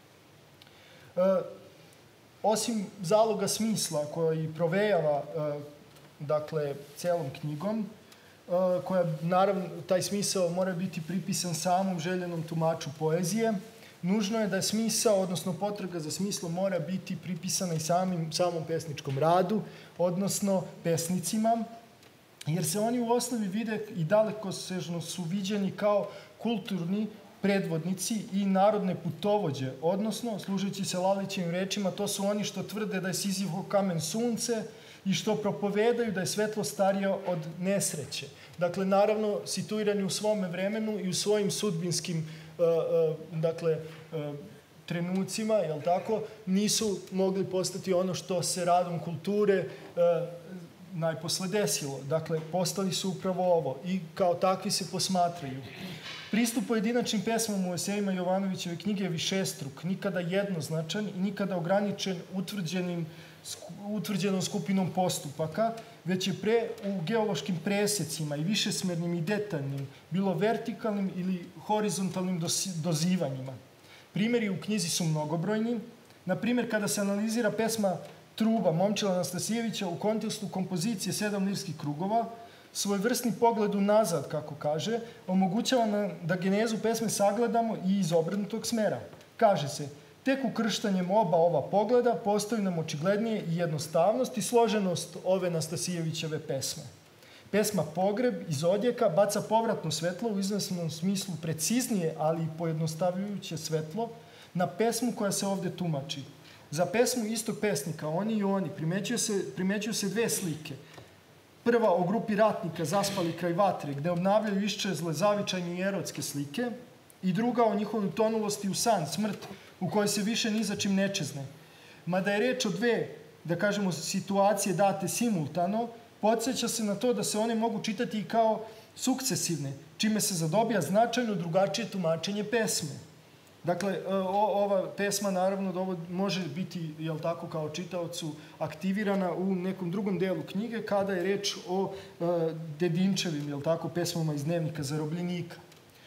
osim zaloga smisla koji provejava e, dakle, celom knjigom, e, koja, naravno, taj smisao mora biti pripisan samom željenom tumaču poezije, nužno je da je smisao, odnosno potraga za smislom, mora biti pripisana i samim, samom pesničkom radu, odnosno pesnicima, jer se oni u osnovi vide i dalekosežno su viđeni kao kulturni predvodnici i narodne putovođe, odnosno, služeći se Lalićevim rečima, to su oni što tvrde da je Sizifov kamen sunce i što propovedaju da je svetlo starija od nesreće. Dakle, naravno, situirani u svome vremenu i u svojim sudbinskim uh, uh, dakle, uh, trenucima, jel tako, nisu mogli postati ono što se radom kulture uh, najposle desilo. Dakle, postali su upravo ovo i kao takvi se posmatraju. Pristup pojedinačnim pesmama u esejima Jovanovićeve knjige je višestruk, nikada jednoznačan i nikada ograničen utvrđenim, utvrđenom skupinom postupaka, već je pre u geološkim presecima i višesmernim i detaljnim, bilo vertikalnim ili horizontalnim dozivanjima. Primjeri u knjizi su mnogobrojni. Na primjer, kada se analizira pesma Truba Momčila Anastasijevića u kontekstu kompozicije Sedam lirskih krugova, svojevrsni pogled unazad, kako kaže, omogućava nam da genezu pesme sagledamo i iz obrnutog smera. Kaže se, tek ukrštanjem oba ova pogleda postoji nam očiglednije i jednostavnost i složenost ove Anastasijevićeve pesme. Pesma Pogreb iz Odjeka baca povratno svetlo u izvesnom smislu preciznije, ali i pojednostavljujuće svetlo na pesmu koja se ovde tumači. Za pesmu istog pesnika, Oni i oni, primećuju se, primećuju se dve slike. Prva o grupi ratnika zaspali kraj vatre, gde obnavljaju iščezle zavičajne i erotske slike, i druga o njihovoj utonulosti u san, smrt, u kojoj se više ni za čim ne čezne. Mada je reč o dve, da kažemo, situacije date simultano, podsjeća se na to da se one mogu čitati i kao sukcesivne, čime se zadobija značajno drugačije tumačenje pesme. Dakle, o, ova pesma naravno dovod, može biti, jel tako, kao čitaocu aktivirana u nekom drugom delu knjige kada je reč o e, Dedinčevim, jel tako, pesmama iz Dnevnika zarobljenika.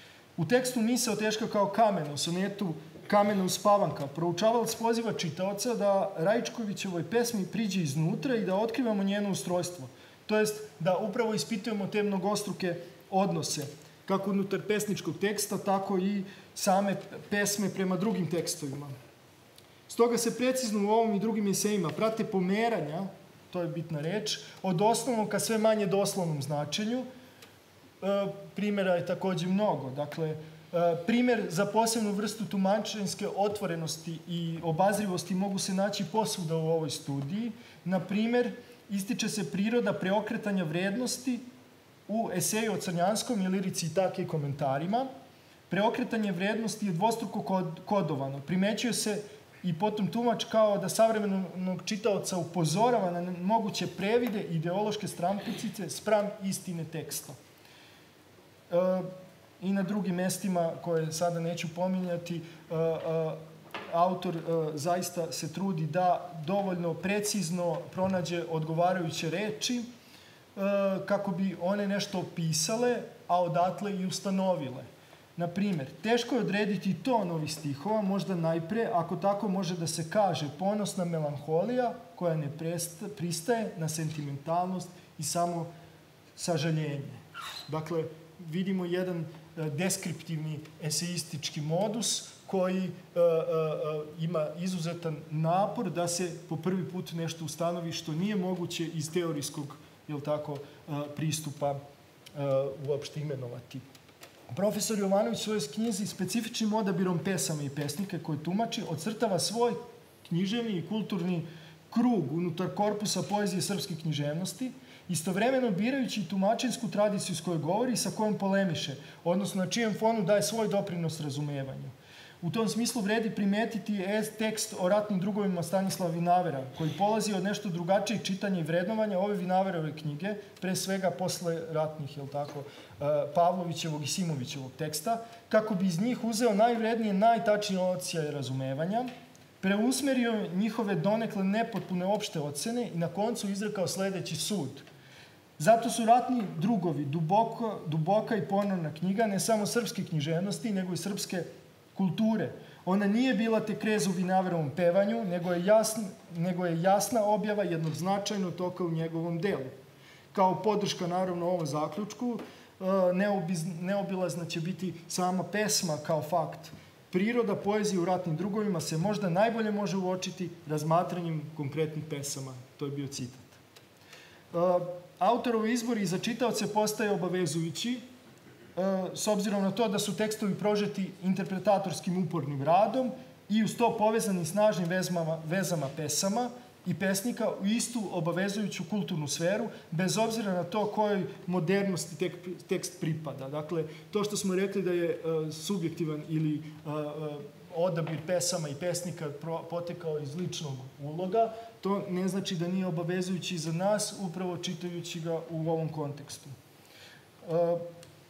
U tekstu Misao teška kao kamen, u sonetu Kamena uspavanka, proučavalac poziva čitaoca da Rajičkovićevoj pesmi priđe iznutra i da otkrivamo njeno ustrojstvo. To jest da upravo ispitujemo te mnogostruke odnose, kako unutar pesničkog teksta, tako i same pesme prema drugim tekstovima. Stoga se precizno u ovom i drugim esejima prate pomeranja, to je bitna reč, od osnovnog ka sve manje doslovnom značenju. E, primjera je takođe mnogo. Dakle, e, primjer za posebnu vrstu tumačenjske otvorenosti i obazrivosti mogu se naći posvuda u ovoj studiji. Na primjer, ističe se priroda preokretanja vrednosti u eseju o Crnjanskom i lirici i take i komentarima, Preokretanje vrednosti je dvostruko kod, kodovano. Primećuje se i potom tumač kao da savremenog čitaoca upozorava na moguće previde ideološke stramputice spram istine teksta. E, I na drugim mestima, koje sada neću pominjati, e, e, autor e, zaista se trudi da dovoljno precizno pronađe odgovarajuće reči e, kako bi one nešto opisale, a odatle i ustanovile. Na primjer, teško je odrediti ton ovih stihova, možda najpre, ako tako može da se kaže, ponosna melanholija koja ne presta, pristaje na sentimentalnost i samo sažaljenje. Dakle, vidimo jedan e, deskriptivni eseistički modus koji e, e, ima izuzetan napor da se po prvi put nešto ustanovi što nije moguće iz teorijskog, jel tako, e, pristupa e, uopšte imenovati. Profesor Jovanović u svojoj knjizi specifičnim odabirom pesama i pesnika koje tumači ocrtava svoj književni i kulturni krug unutar korpusa poezije srpske književnosti, istovremeno birajući tumačensku tradiciju s kojoj govori i sa kojom polemiše, odnosno na čijem fonu daje svoj doprinos razumevanju. U tom smislu vredi primetiti tekst o ratnim drugovima Stanislava Vinavera, koji polazi od nešto drugačijeg čitanja i vrednovanja ove Vinaverove knjige, pre svega posle ratnih, jel tako, Pavlovićevog i Simovićevog teksta, kako bi iz njih uzeo najvrednije, najtačnije ocije razumevanja, preusmerio njihove donekle nepotpune opšte ocene i na koncu izrekao sledeći sud. Zato su ratni drugovi duboko, duboka i ponovna knjiga ne samo srpske književnosti, nego i srpske kulture. Ona nije bila tek rez u Vinaverovom pevanju, nego je, jasna, nego je jasna objava jednog značajnog toka u njegovom delu. Kao podrška, naravno, ovom zaključku, neobilazna će biti sama pesma kao fakt. Priroda poezije u ratnim drugovima se možda najbolje može uočiti razmatranjem konkretnih pesama. To je bio citat. Autorovi izbori za čitaoce postaje obavezujući, s obzirom na to da su tekstovi prožeti interpretatorskim upornim radom i uz to povezani snažnim vezama, vezama pesama i pesnika u istu obavezujuću kulturnu sferu, bez obzira na to kojoj modernosti tek, tekst pripada. Dakle, to što smo rekli da je uh, subjektivan ili uh, uh, odabir pesama i pesnika pro, potekao iz ličnog uloga, to ne znači da nije obavezujući za nas, upravo čitajući ga u ovom kontekstu. Uh,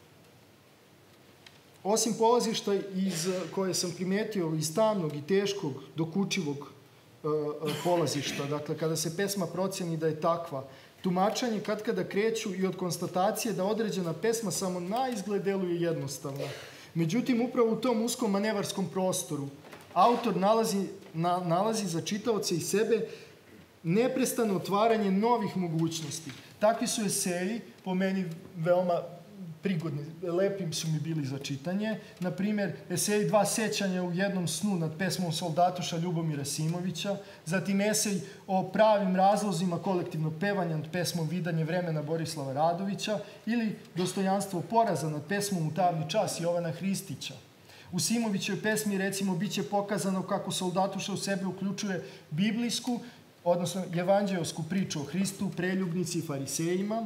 Osim polazišta iz koje sam primetio iz tamnog i teškog, dokučivog e, polazišta, dakle, kada se pesma procjeni da je takva, tumačanje kad kada kreću i od konstatacije da određena pesma samo na izgled deluje jednostavno. Međutim, upravo u tom uskom manevarskom prostoru autor nalazi, na, nalazi za čitaoce i sebe neprestano otvaranje novih mogućnosti. Takvi su eseji, po meni veoma prigodni, lepim su mi bili za čitanje. Na primjer, esej Dva sećanja u jednom snu nad pesmom Soldatuša Ljubomira Simovića, zatim esej o pravim razlozima kolektivnog pevanja nad pesmom Vidanje vremena Borislava Radovića ili Dostojanstvo poraza nad pesmom U tamni čas Jovana Hristića. U Simovićoj pesmi, recimo, biće pokazano kako Soldatuša u sebe uključuje biblijsku, odnosno evanđeosku priču o Hristu, preljubnici i farisejima,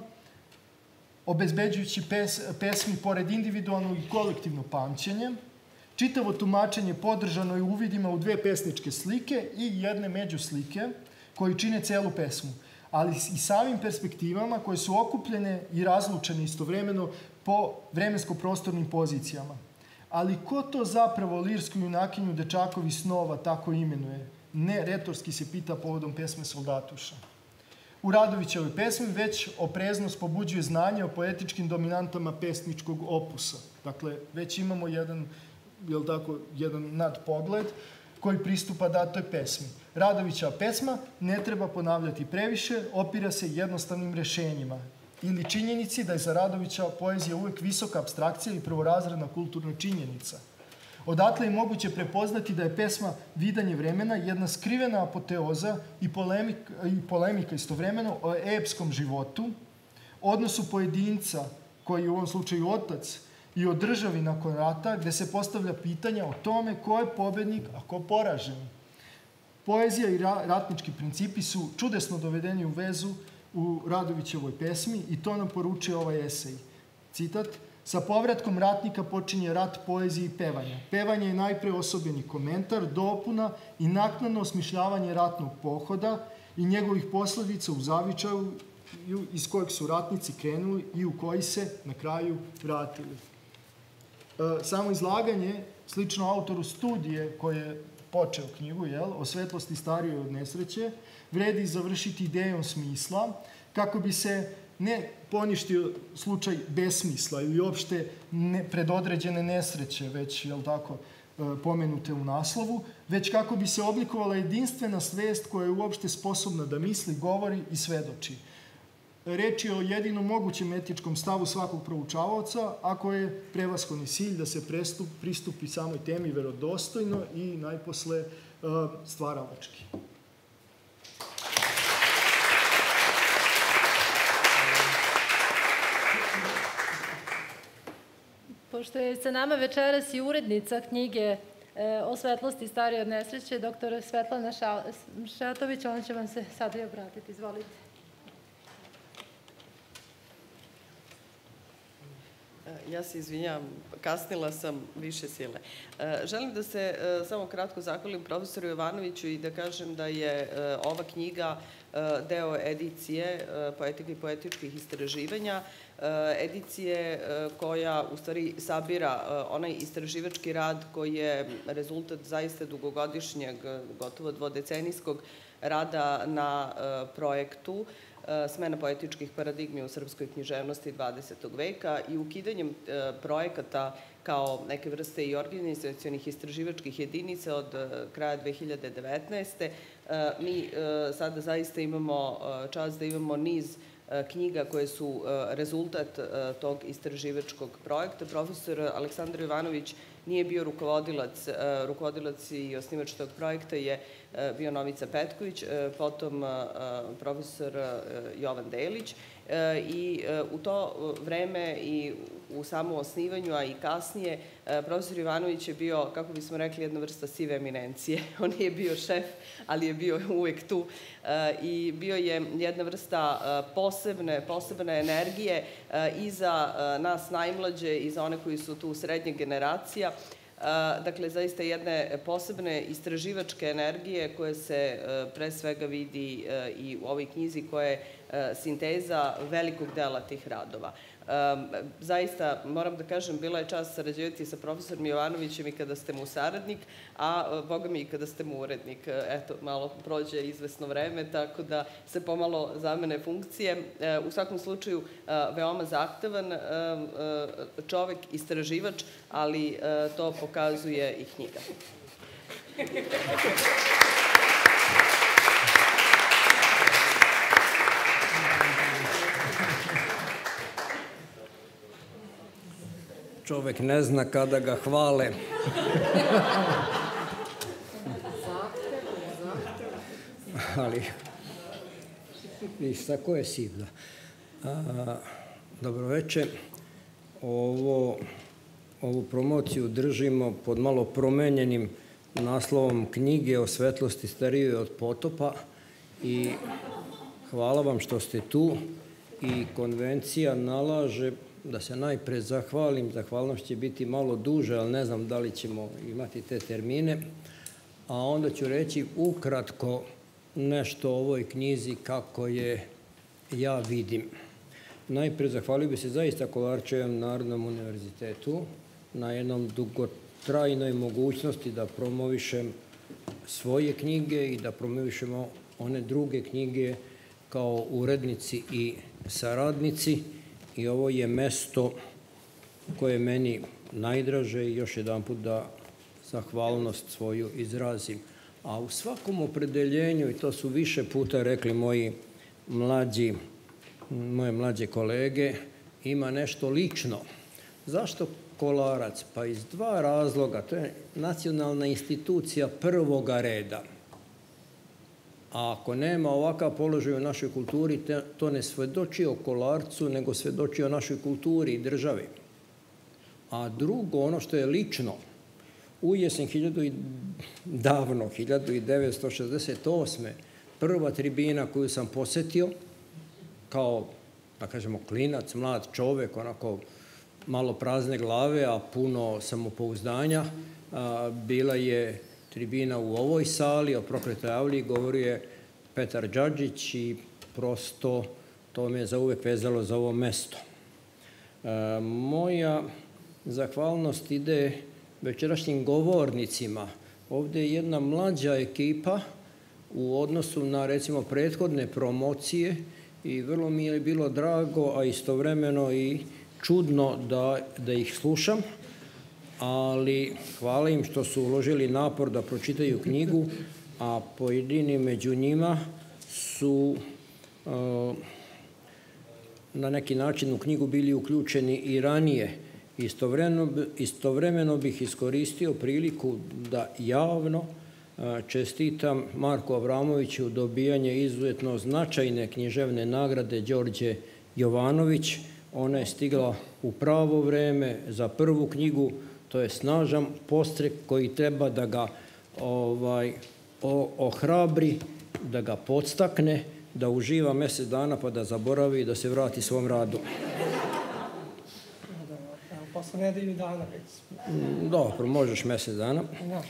obezbeđujući pes, pesmi pored individualno i kolektivno pamćenje. Čitavo tumačenje podržano je uvidima u dve pesničke slike i jedne međuslike koji čine celu pesmu, ali i samim perspektivama koje su okupljene i razlučene istovremeno po vremensko-prostornim pozicijama. Ali ko to zapravo lirsku junakinju dečakovi snova tako imenuje? Ne, retorski se pita povodom pesme Soldatuša. U Radovićevoj pesmi već opreznost pobuđuje znanje o poetičkim dominantama pesničkog opusa. Dakle, već imamo jedan, jel tako, jedan nadpogled koji pristupa datoj pesmi. Radovićeva pesma ne treba ponavljati previše, opira se jednostavnim rešenjima ili činjenici da je za Radovića poezija uvek visoka apstrakcija i prvorazredna kulturna činjenica. Odatle je moguće prepoznati da je pesma Vidanje vremena jedna skrivena apoteoza i polemika, i polemika istovremeno o epskom životu, odnosu pojedinca, koji je u ovom slučaju otac, i o državi nakon rata, gde se postavlja pitanja o tome ko je pobednik, a ko poražen. Poezija i ratnički principi su čudesno dovedeni u vezu u Radovićevoj pesmi i to nam poručuje ovaj esej. Citat: Sa povratkom ratnika počinje rat poezije i pevanja. Pevanje je najpre osobeni komentar, dopuna i naknadno osmišljavanje ratnog pohoda i njegovih posledica u zavičaju iz kojeg su ratnici krenuli i u koji se na kraju vratili. Samo izlaganje, slično autoru studije koji je počeo knjigu, jel, o svetlosti starijoj od nesreće, vredi završiti idejom smisla, kako bi se ne poništio slučaj besmisla ili uopšte ne, predodređene nesreće, već, jel tako, pomenute u naslovu, već kako bi se oblikovala jedinstvena svest koja je uopšte sposobna da misli, govori i svedoči. Reč je o jedinom mogućem etičkom stavu svakog proučavaoca, ako je prevashodni cilj da se prestup, pristupi samoj temi verodostojno i najposle stvaralački. Pošto je sa nama večeras i urednica knjige o svetlosti starije od nesreće, doktor Svetlana Šatović, ona će vam se sada i obratiti. Izvolite. Ja se izvinjam, kasnila sam više sile. Želim da se samo kratko zahvalim profesoru Jovanoviću i da kažem da je ova knjiga deo edicije Poetika i poetičkih istraživanja, edicije koja u stvari sabira onaj istraživački rad koji je rezultat zaista dugogodišnjeg, gotovo dvodecenijskog rada na projektu Smena poetičkih paradigmi u srpskoj književnosti dvadesetog veka i ukidanjem projekata kao neke vrste i organizacionih istraživačkih jedinica od kraja dve hiljade devetnaeste. Mi sada zaista imamo čast da imamo niz knjiga koje su rezultat tog istraživačkog projekta. Profesor Aleksandar Jovanović nije bio rukovodilac, rukovodilac i osnivač tog projekta je bio Novica Petković, potom profesor Jovan Delić i u to vreme i u samom osnivanju, a i kasnije, profesor Jovanović je bio, kako bismo rekli, jedna vrsta sive eminencije. On nije bio šef, ali je bio uvek tu i bio je jedna vrsta posebne, posebne energije i za nas najmlađe i za one koji su tu srednje generacija. Dakle, zaista jedne posebne istraživačke energije koje se pre svega vidi i u ovoj knjizi koja je sinteza velikog dela tih radova. Zaista, moram da kažem, bila je čast sarađivati sa profesorom Jovanovićem i kada ste mu saradnik, a boga mi i kada ste mu urednik. Eto, malo prođe izvesno vreme, tako da se pomalo zamene funkcije. U svakom slučaju, veoma zahtevan čovek, istraživač, ali to pokazuje i knjiga. Čovek ne zna kada ga hvale. Ali, ništa, ko je sivda. Dobroveče. Ovo, ovu promociju držimo pod malo promenjenim naslovom knjige o svetlosti starijoj od potopa i hvala vam što ste tu i konvencija nalaže da se najpre zahvalim, zahvalnost će biti malo duže, ali ne znam da li ćemo imati te termine, a onda ću reći ukratko nešto o ovoj knjizi kako je ja vidim. Najpre zahvalio bi se zaista Kolarčevom Narodnom univerzitetu na jednom dugotrajnoj mogućnosti da promovišem svoje knjige i da promovišemo one druge knjige kao urednici i saradnici. I ovo je mesto koje je meni najdraže i još jedan put da zahvalnost svoju izrazim. A u svakom opredeljenju, i to su više puta rekli moji mlađi, moje mlađe kolege, ima nešto lično. Zašto Kolarac? Pa iz dva razloga. To je nacionalna institucija prvoga reda. A ako nema ovakav položaj u našoj kulturi, to ne svedoči o Kolarcu, nego svedoči o našoj kulturi i državi. A drugo, ono što je lično, u jesen davno, hiljadu devetsto šezdeset osme. prva tribina koju sam posetio, kao, da kažemo, klinac, mlad čovek, onako malo prazne glave, a puno samopouzdanja. Bila je tribina u ovoj sali, o prokletoj avliji govorio je Petar Đađić i prosto to me je zauvek vezalo za ovo mesto. Moja zahvalnost ide večerašnjim govornicima. Ovde je jedna mlađa ekipa u odnosu na, recimo, prethodne promocije i vrlo mi je bilo drago, a istovremeno i čudno da, da ih slušam, ali hvala im što su uložili napor da pročitaju knjigu, a pojedini među njima su uh, na neki način u knjigu bili uključeni i ranije. Istovremeno, istovremeno bih iskoristio priliku da javno čestitam Marku Avramoviću dobijanje izuzetno značajne književne nagrade Đorđe Jovanović. Ona je stigla u pravo vreme za prvu knjigu. To je snažan podstrek koji treba da ga ovaj, ohrabri, da ga podstakne, da uživa mesec dana pa da zaboravi i da se vrati svom radu. Posle nedelju dana već. Dobro, možeš mesec dana.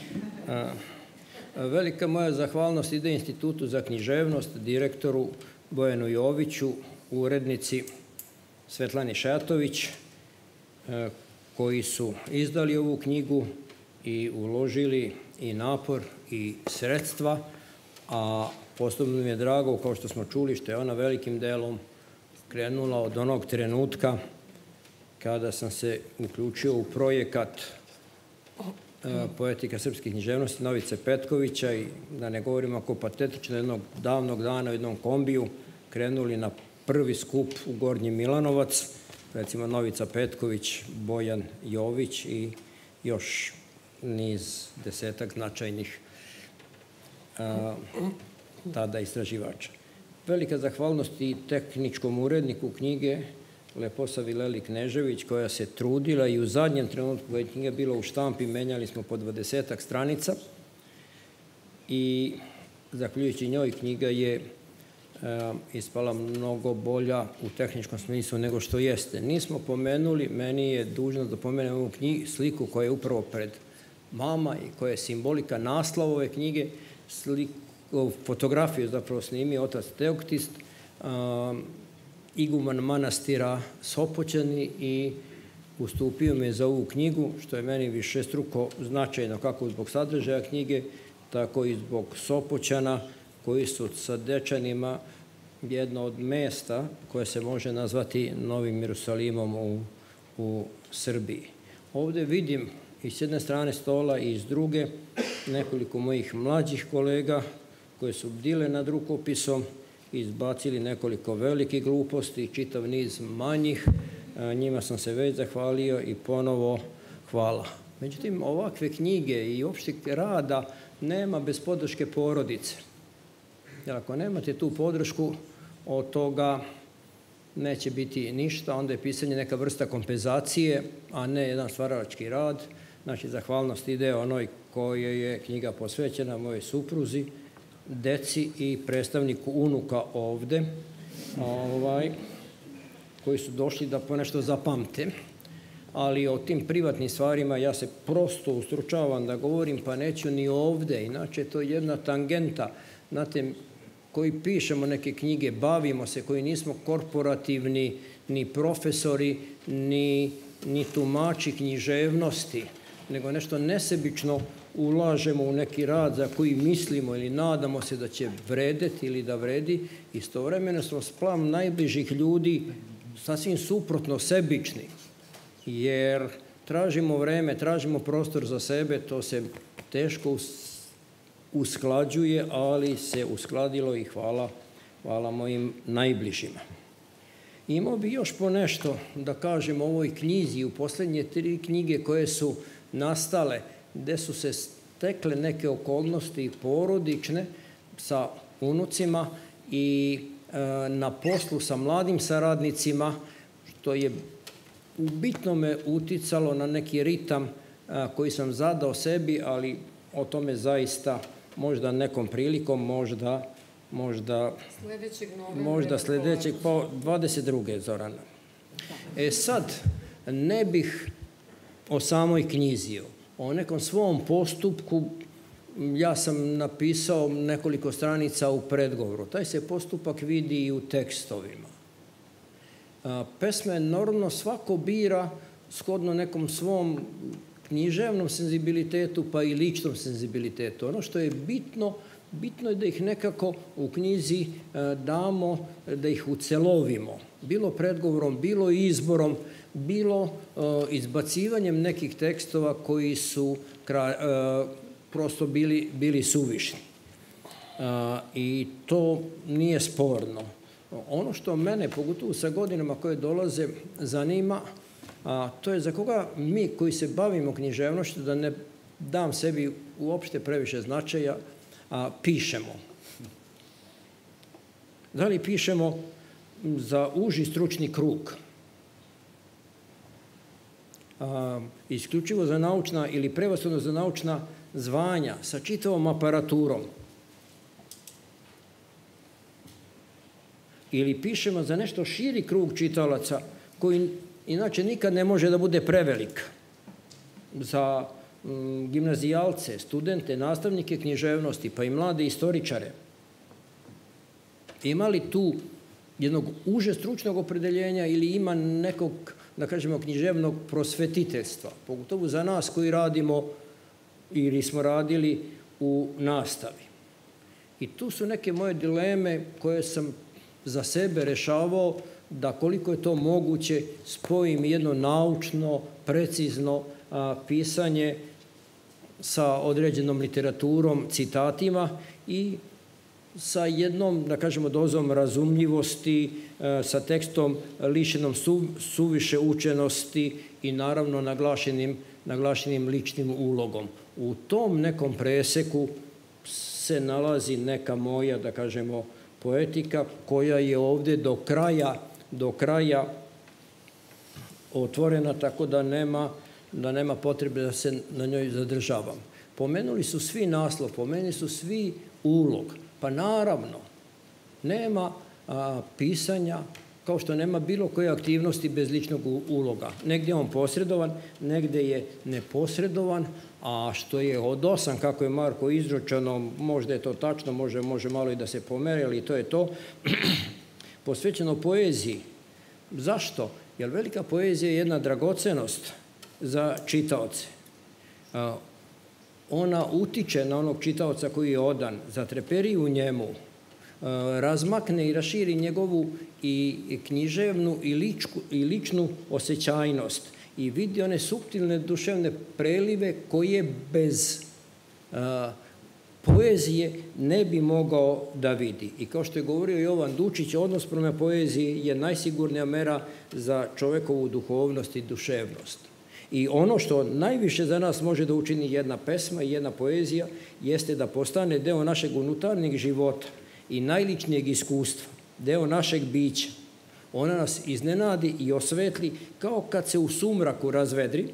Velika moja zahvalnost ide Institutu za književnost, direktoru Bojanu Joviću, urednici Svetlani Šajatović, koji su izdali ovu knjigu i uložili i napor i sredstva, a posebno mi je drago, kao što smo čuli, što je ona velikim delom krenula od onog trenutka kada sam se uključio u projekat Poetika srpske književnosti Novice Petkovića i da ne govorimo ako patetično jednog davnog dana u jednom kombiju krenuli na prvi skup u Gornji Milanovac, recimo Novica Petković, Bojan Jović i još niz desetak značajnih a, tada istraživača. Velika zahvalnost i tehničkom uredniku knjige Leposavi Leli Knežević, koja se trudila i u zadnjem trenutku kada je knjiga bila u štampi menjali smo po dvadesetak stranica i zahvaljujući njoj knjiga je e, ispala mnogo bolja u tehničkom smislu nego što jeste. Nismo pomenuli, meni je dužno da pomenem ovu knjigu, sliku koja je upravo pred mama i koja je simbolika naslova ove knjige, sliku, fotografiju zapravo snimio otac Teoktist, a, iguman manastira Sopoćani i ustupio me za ovu knjigu, što je meni višestruko značajno, kako zbog sadržaja knjige, tako i zbog Sopoćana, koji su sa Dečanima jedno od mesta koje se može nazvati Novim Jerusalimom u, u Srbiji. Ovde vidim i s jedne strane stola i s druge nekoliko mojih mlađih kolega koje su bdile nad rukopisom, izbacili nekoliko velikih gluposti, čitav niz manjih. Njima sam se već zahvalio i ponovo hvala. Međutim, ovakve knjige i opšteg rada nema bez podrške porodice. Jer ako nemate tu podršku, od toga neće biti ništa, onda je pisanje neka vrsta kompenzacije, a ne jedan stvaralački rad. Znači, zahvalnost ide onoj kojoj je knjiga posvećena, mojoj supruzi, deci i predstavniku unuka ovde, ovaj, koji su došli da ponešto zapamte. Ali o tim privatnim stvarima ja se prosto ustručavam da govorim, pa neću ni ovde. Inače, to je jedna tangenta. Znate, koji pišemo neke knjige, bavimo se, koji nismo korporativni, ni profesori, ni, ni tumači književnosti, nego nešto nesebično ulažemo u neki rad za koji mislimo ili nadamo se da će vredeti ili da vredi. Istovremeno smo splam najbližih ljudi sasvim suprotno sebični, jer tražimo vreme, tražimo prostor za sebe, to se teško usklađuje, ali se uskladilo i hvala, hvala mojim najbližima. Imao bi još ponešto da kažem o ovoj knjizi, u poslednje tri knjige koje su nastale, gde su se stekle neke okolnosti porodične sa unucima i e, na poslu sa mladim saradnicima, što je u bitnome uticalo na neki ritam a, koji sam zadao sebi, ali o tome zaista možda nekom prilikom, možda možda sledećeg novembra, možda sledećeg, pa dvadeset druge Zorana. E sad, ne bih o samoj knjizi. O nekom svom postupku ja sam napisao nekoliko stranica u predgovoru. Taj se postupak vidi i u tekstovima. Pesme normalno svako bira shodno nekom svom književnom senzibilitetu pa i ličnom senzibilitetu. Ono što je bitno, bitno je da ih nekako u knjizi damo, da ih ucelovimo. Bilo predgovorom, bilo izborom, bilo izbacivanjem nekih tekstova koji su prosto bili, bili suvišni. I to nije sporno. Ono što mene, pogotovo sa godinama koje dolaze, zanima, a to je za koga mi koji se bavimo književnošću, da ne dam sebi uopšte previše značaja, a pišemo. Da li pišemo za uži stručni krug? A, isključivo za naučna ili prevashodno za naučna zvanja sa čitavom aparaturom? Ili pišemo za nešto širi krug čitalaca koji inače nikad ne može da bude prevelik? Za mm, gimnazijalce, studente, nastavnike književnosti, pa i mlade istoričare. Ima li tu jednog uže stručnog opredeljenja ili ima nekog, da kažemo, književnog prosvetiteljstva? Pogotovo za nas koji radimo ili smo radili u nastavi. I tu su neke moje dileme koje sam za sebe rešavao, da koliko je to moguće spojim jedno naučno, precizno a, pisanje sa određenom literaturom, citatima i sa jednom, da kažemo, dozom razumljivosti, a, sa tekstom lišenom su, suviše učenosti i naravno naglašenim, naglašenim ličnim ulogom. U tom nekom preseku se nalazi neka moja, da kažemo, poetika koja je ovde do kraja do kraja otvorena, tako da nema, da nema potrebe da se na njoj zadržavam. Pomenuli su svi naslov, pomenuli su svi ulog. Pa naravno, nema a, pisanja, kao što nema bilo koje aktivnosti bez ličnog uloga. Negde je on posredovan, negde je neposredovan, a što je od osam, kako je Marko izračunao, možda je to tačno, može, može malo i da se pomeri, ali to je to, posvećeno poeziji. Zašto? Jer velika poezija je jedna dragocenost za čitaoce. Ona utiče na onog čitaoca koji je odan, zatreperi u njemu, razmakne i raširi njegovu i književnu i, ličku, i ličnu osjećajnost i vidi one suptilne duševne prelive koje bez a, poezije ne bi mogao da vidi. I kao što je govorio Jovan Dučić, odnos prema poeziji je najsigurnija mera za čovekovu duhovnost i duševnost. I ono što najviše za nas može da učini jedna pesma i jedna poezija jeste da postane deo našeg unutarnjeg života i najličnijeg iskustva, deo našeg bića. Ona nas iznenadi i osvetli kao kad se u sumraku razvedri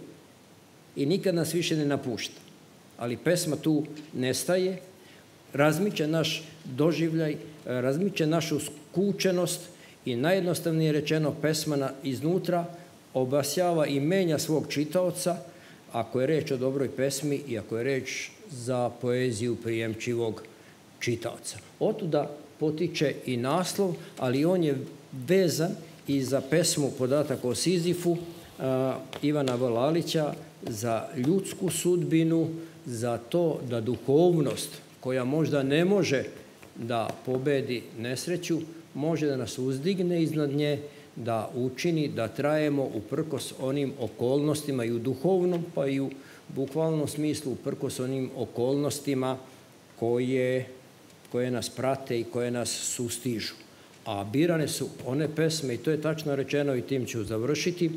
i nikad nas više ne napušta. Ali pesma tu nestaje, razmiče naš doživljaj, razmiče našu skučenost i najjednostavnije rečeno pesma iznutra obasjava i menja svog čitaoca ako je reč o dobroj pesmi i ako je reč za poeziju prijemčivog čitaoca. Otuda potiče i naslov, ali on je vezan i za pesmu Podatak o Sizifu a, Ivana V. Lalića, za ljudsku sudbinu, za to da duhovnost koja možda ne može da pobedi nesreću, može da nas uzdigne iznad nje, da učini da trajemo uprkos onim okolnostima i u duhovnom, pa i u bukvalnom smislu uprkos onim okolnostima koje, koje nas prate i koje nas sustižu. A birane su one pesme, i to je tačno rečeno i tim ću završiti,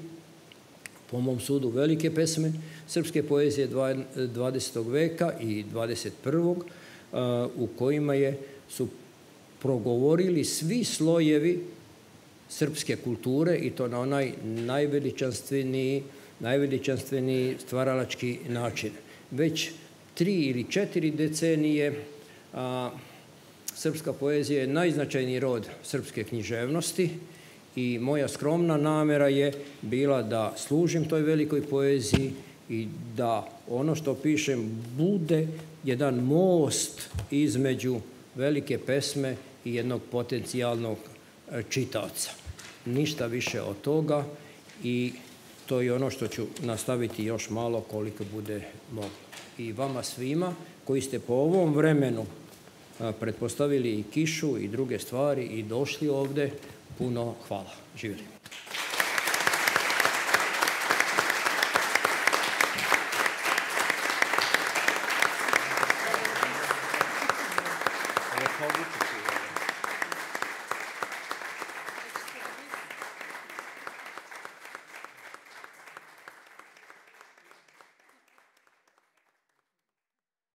po mom sudu velike pesme srpske poezije dvadesetog veka i dvadeset prvog u kojima je, su progovorili svi slojevi srpske kulture i to na onaj najveličanstveniji, najveličanstveniji stvaralački način. Već tri ili četiri decenije a, srpska poezija je najznačajniji rod srpske književnosti i moja skromna namera je bila da služim toj velikoj poeziji i da ono što pišem bude jedan most između velike pesme i jednog potencijalnog čitaoca. Ništa više od toga i to je ono što ću nastaviti još malo koliko bude moglo. I vama svima koji ste po ovom vremenu pretpostavili i kišu i druge stvari i došli ovde, puno hvala. Živjeli.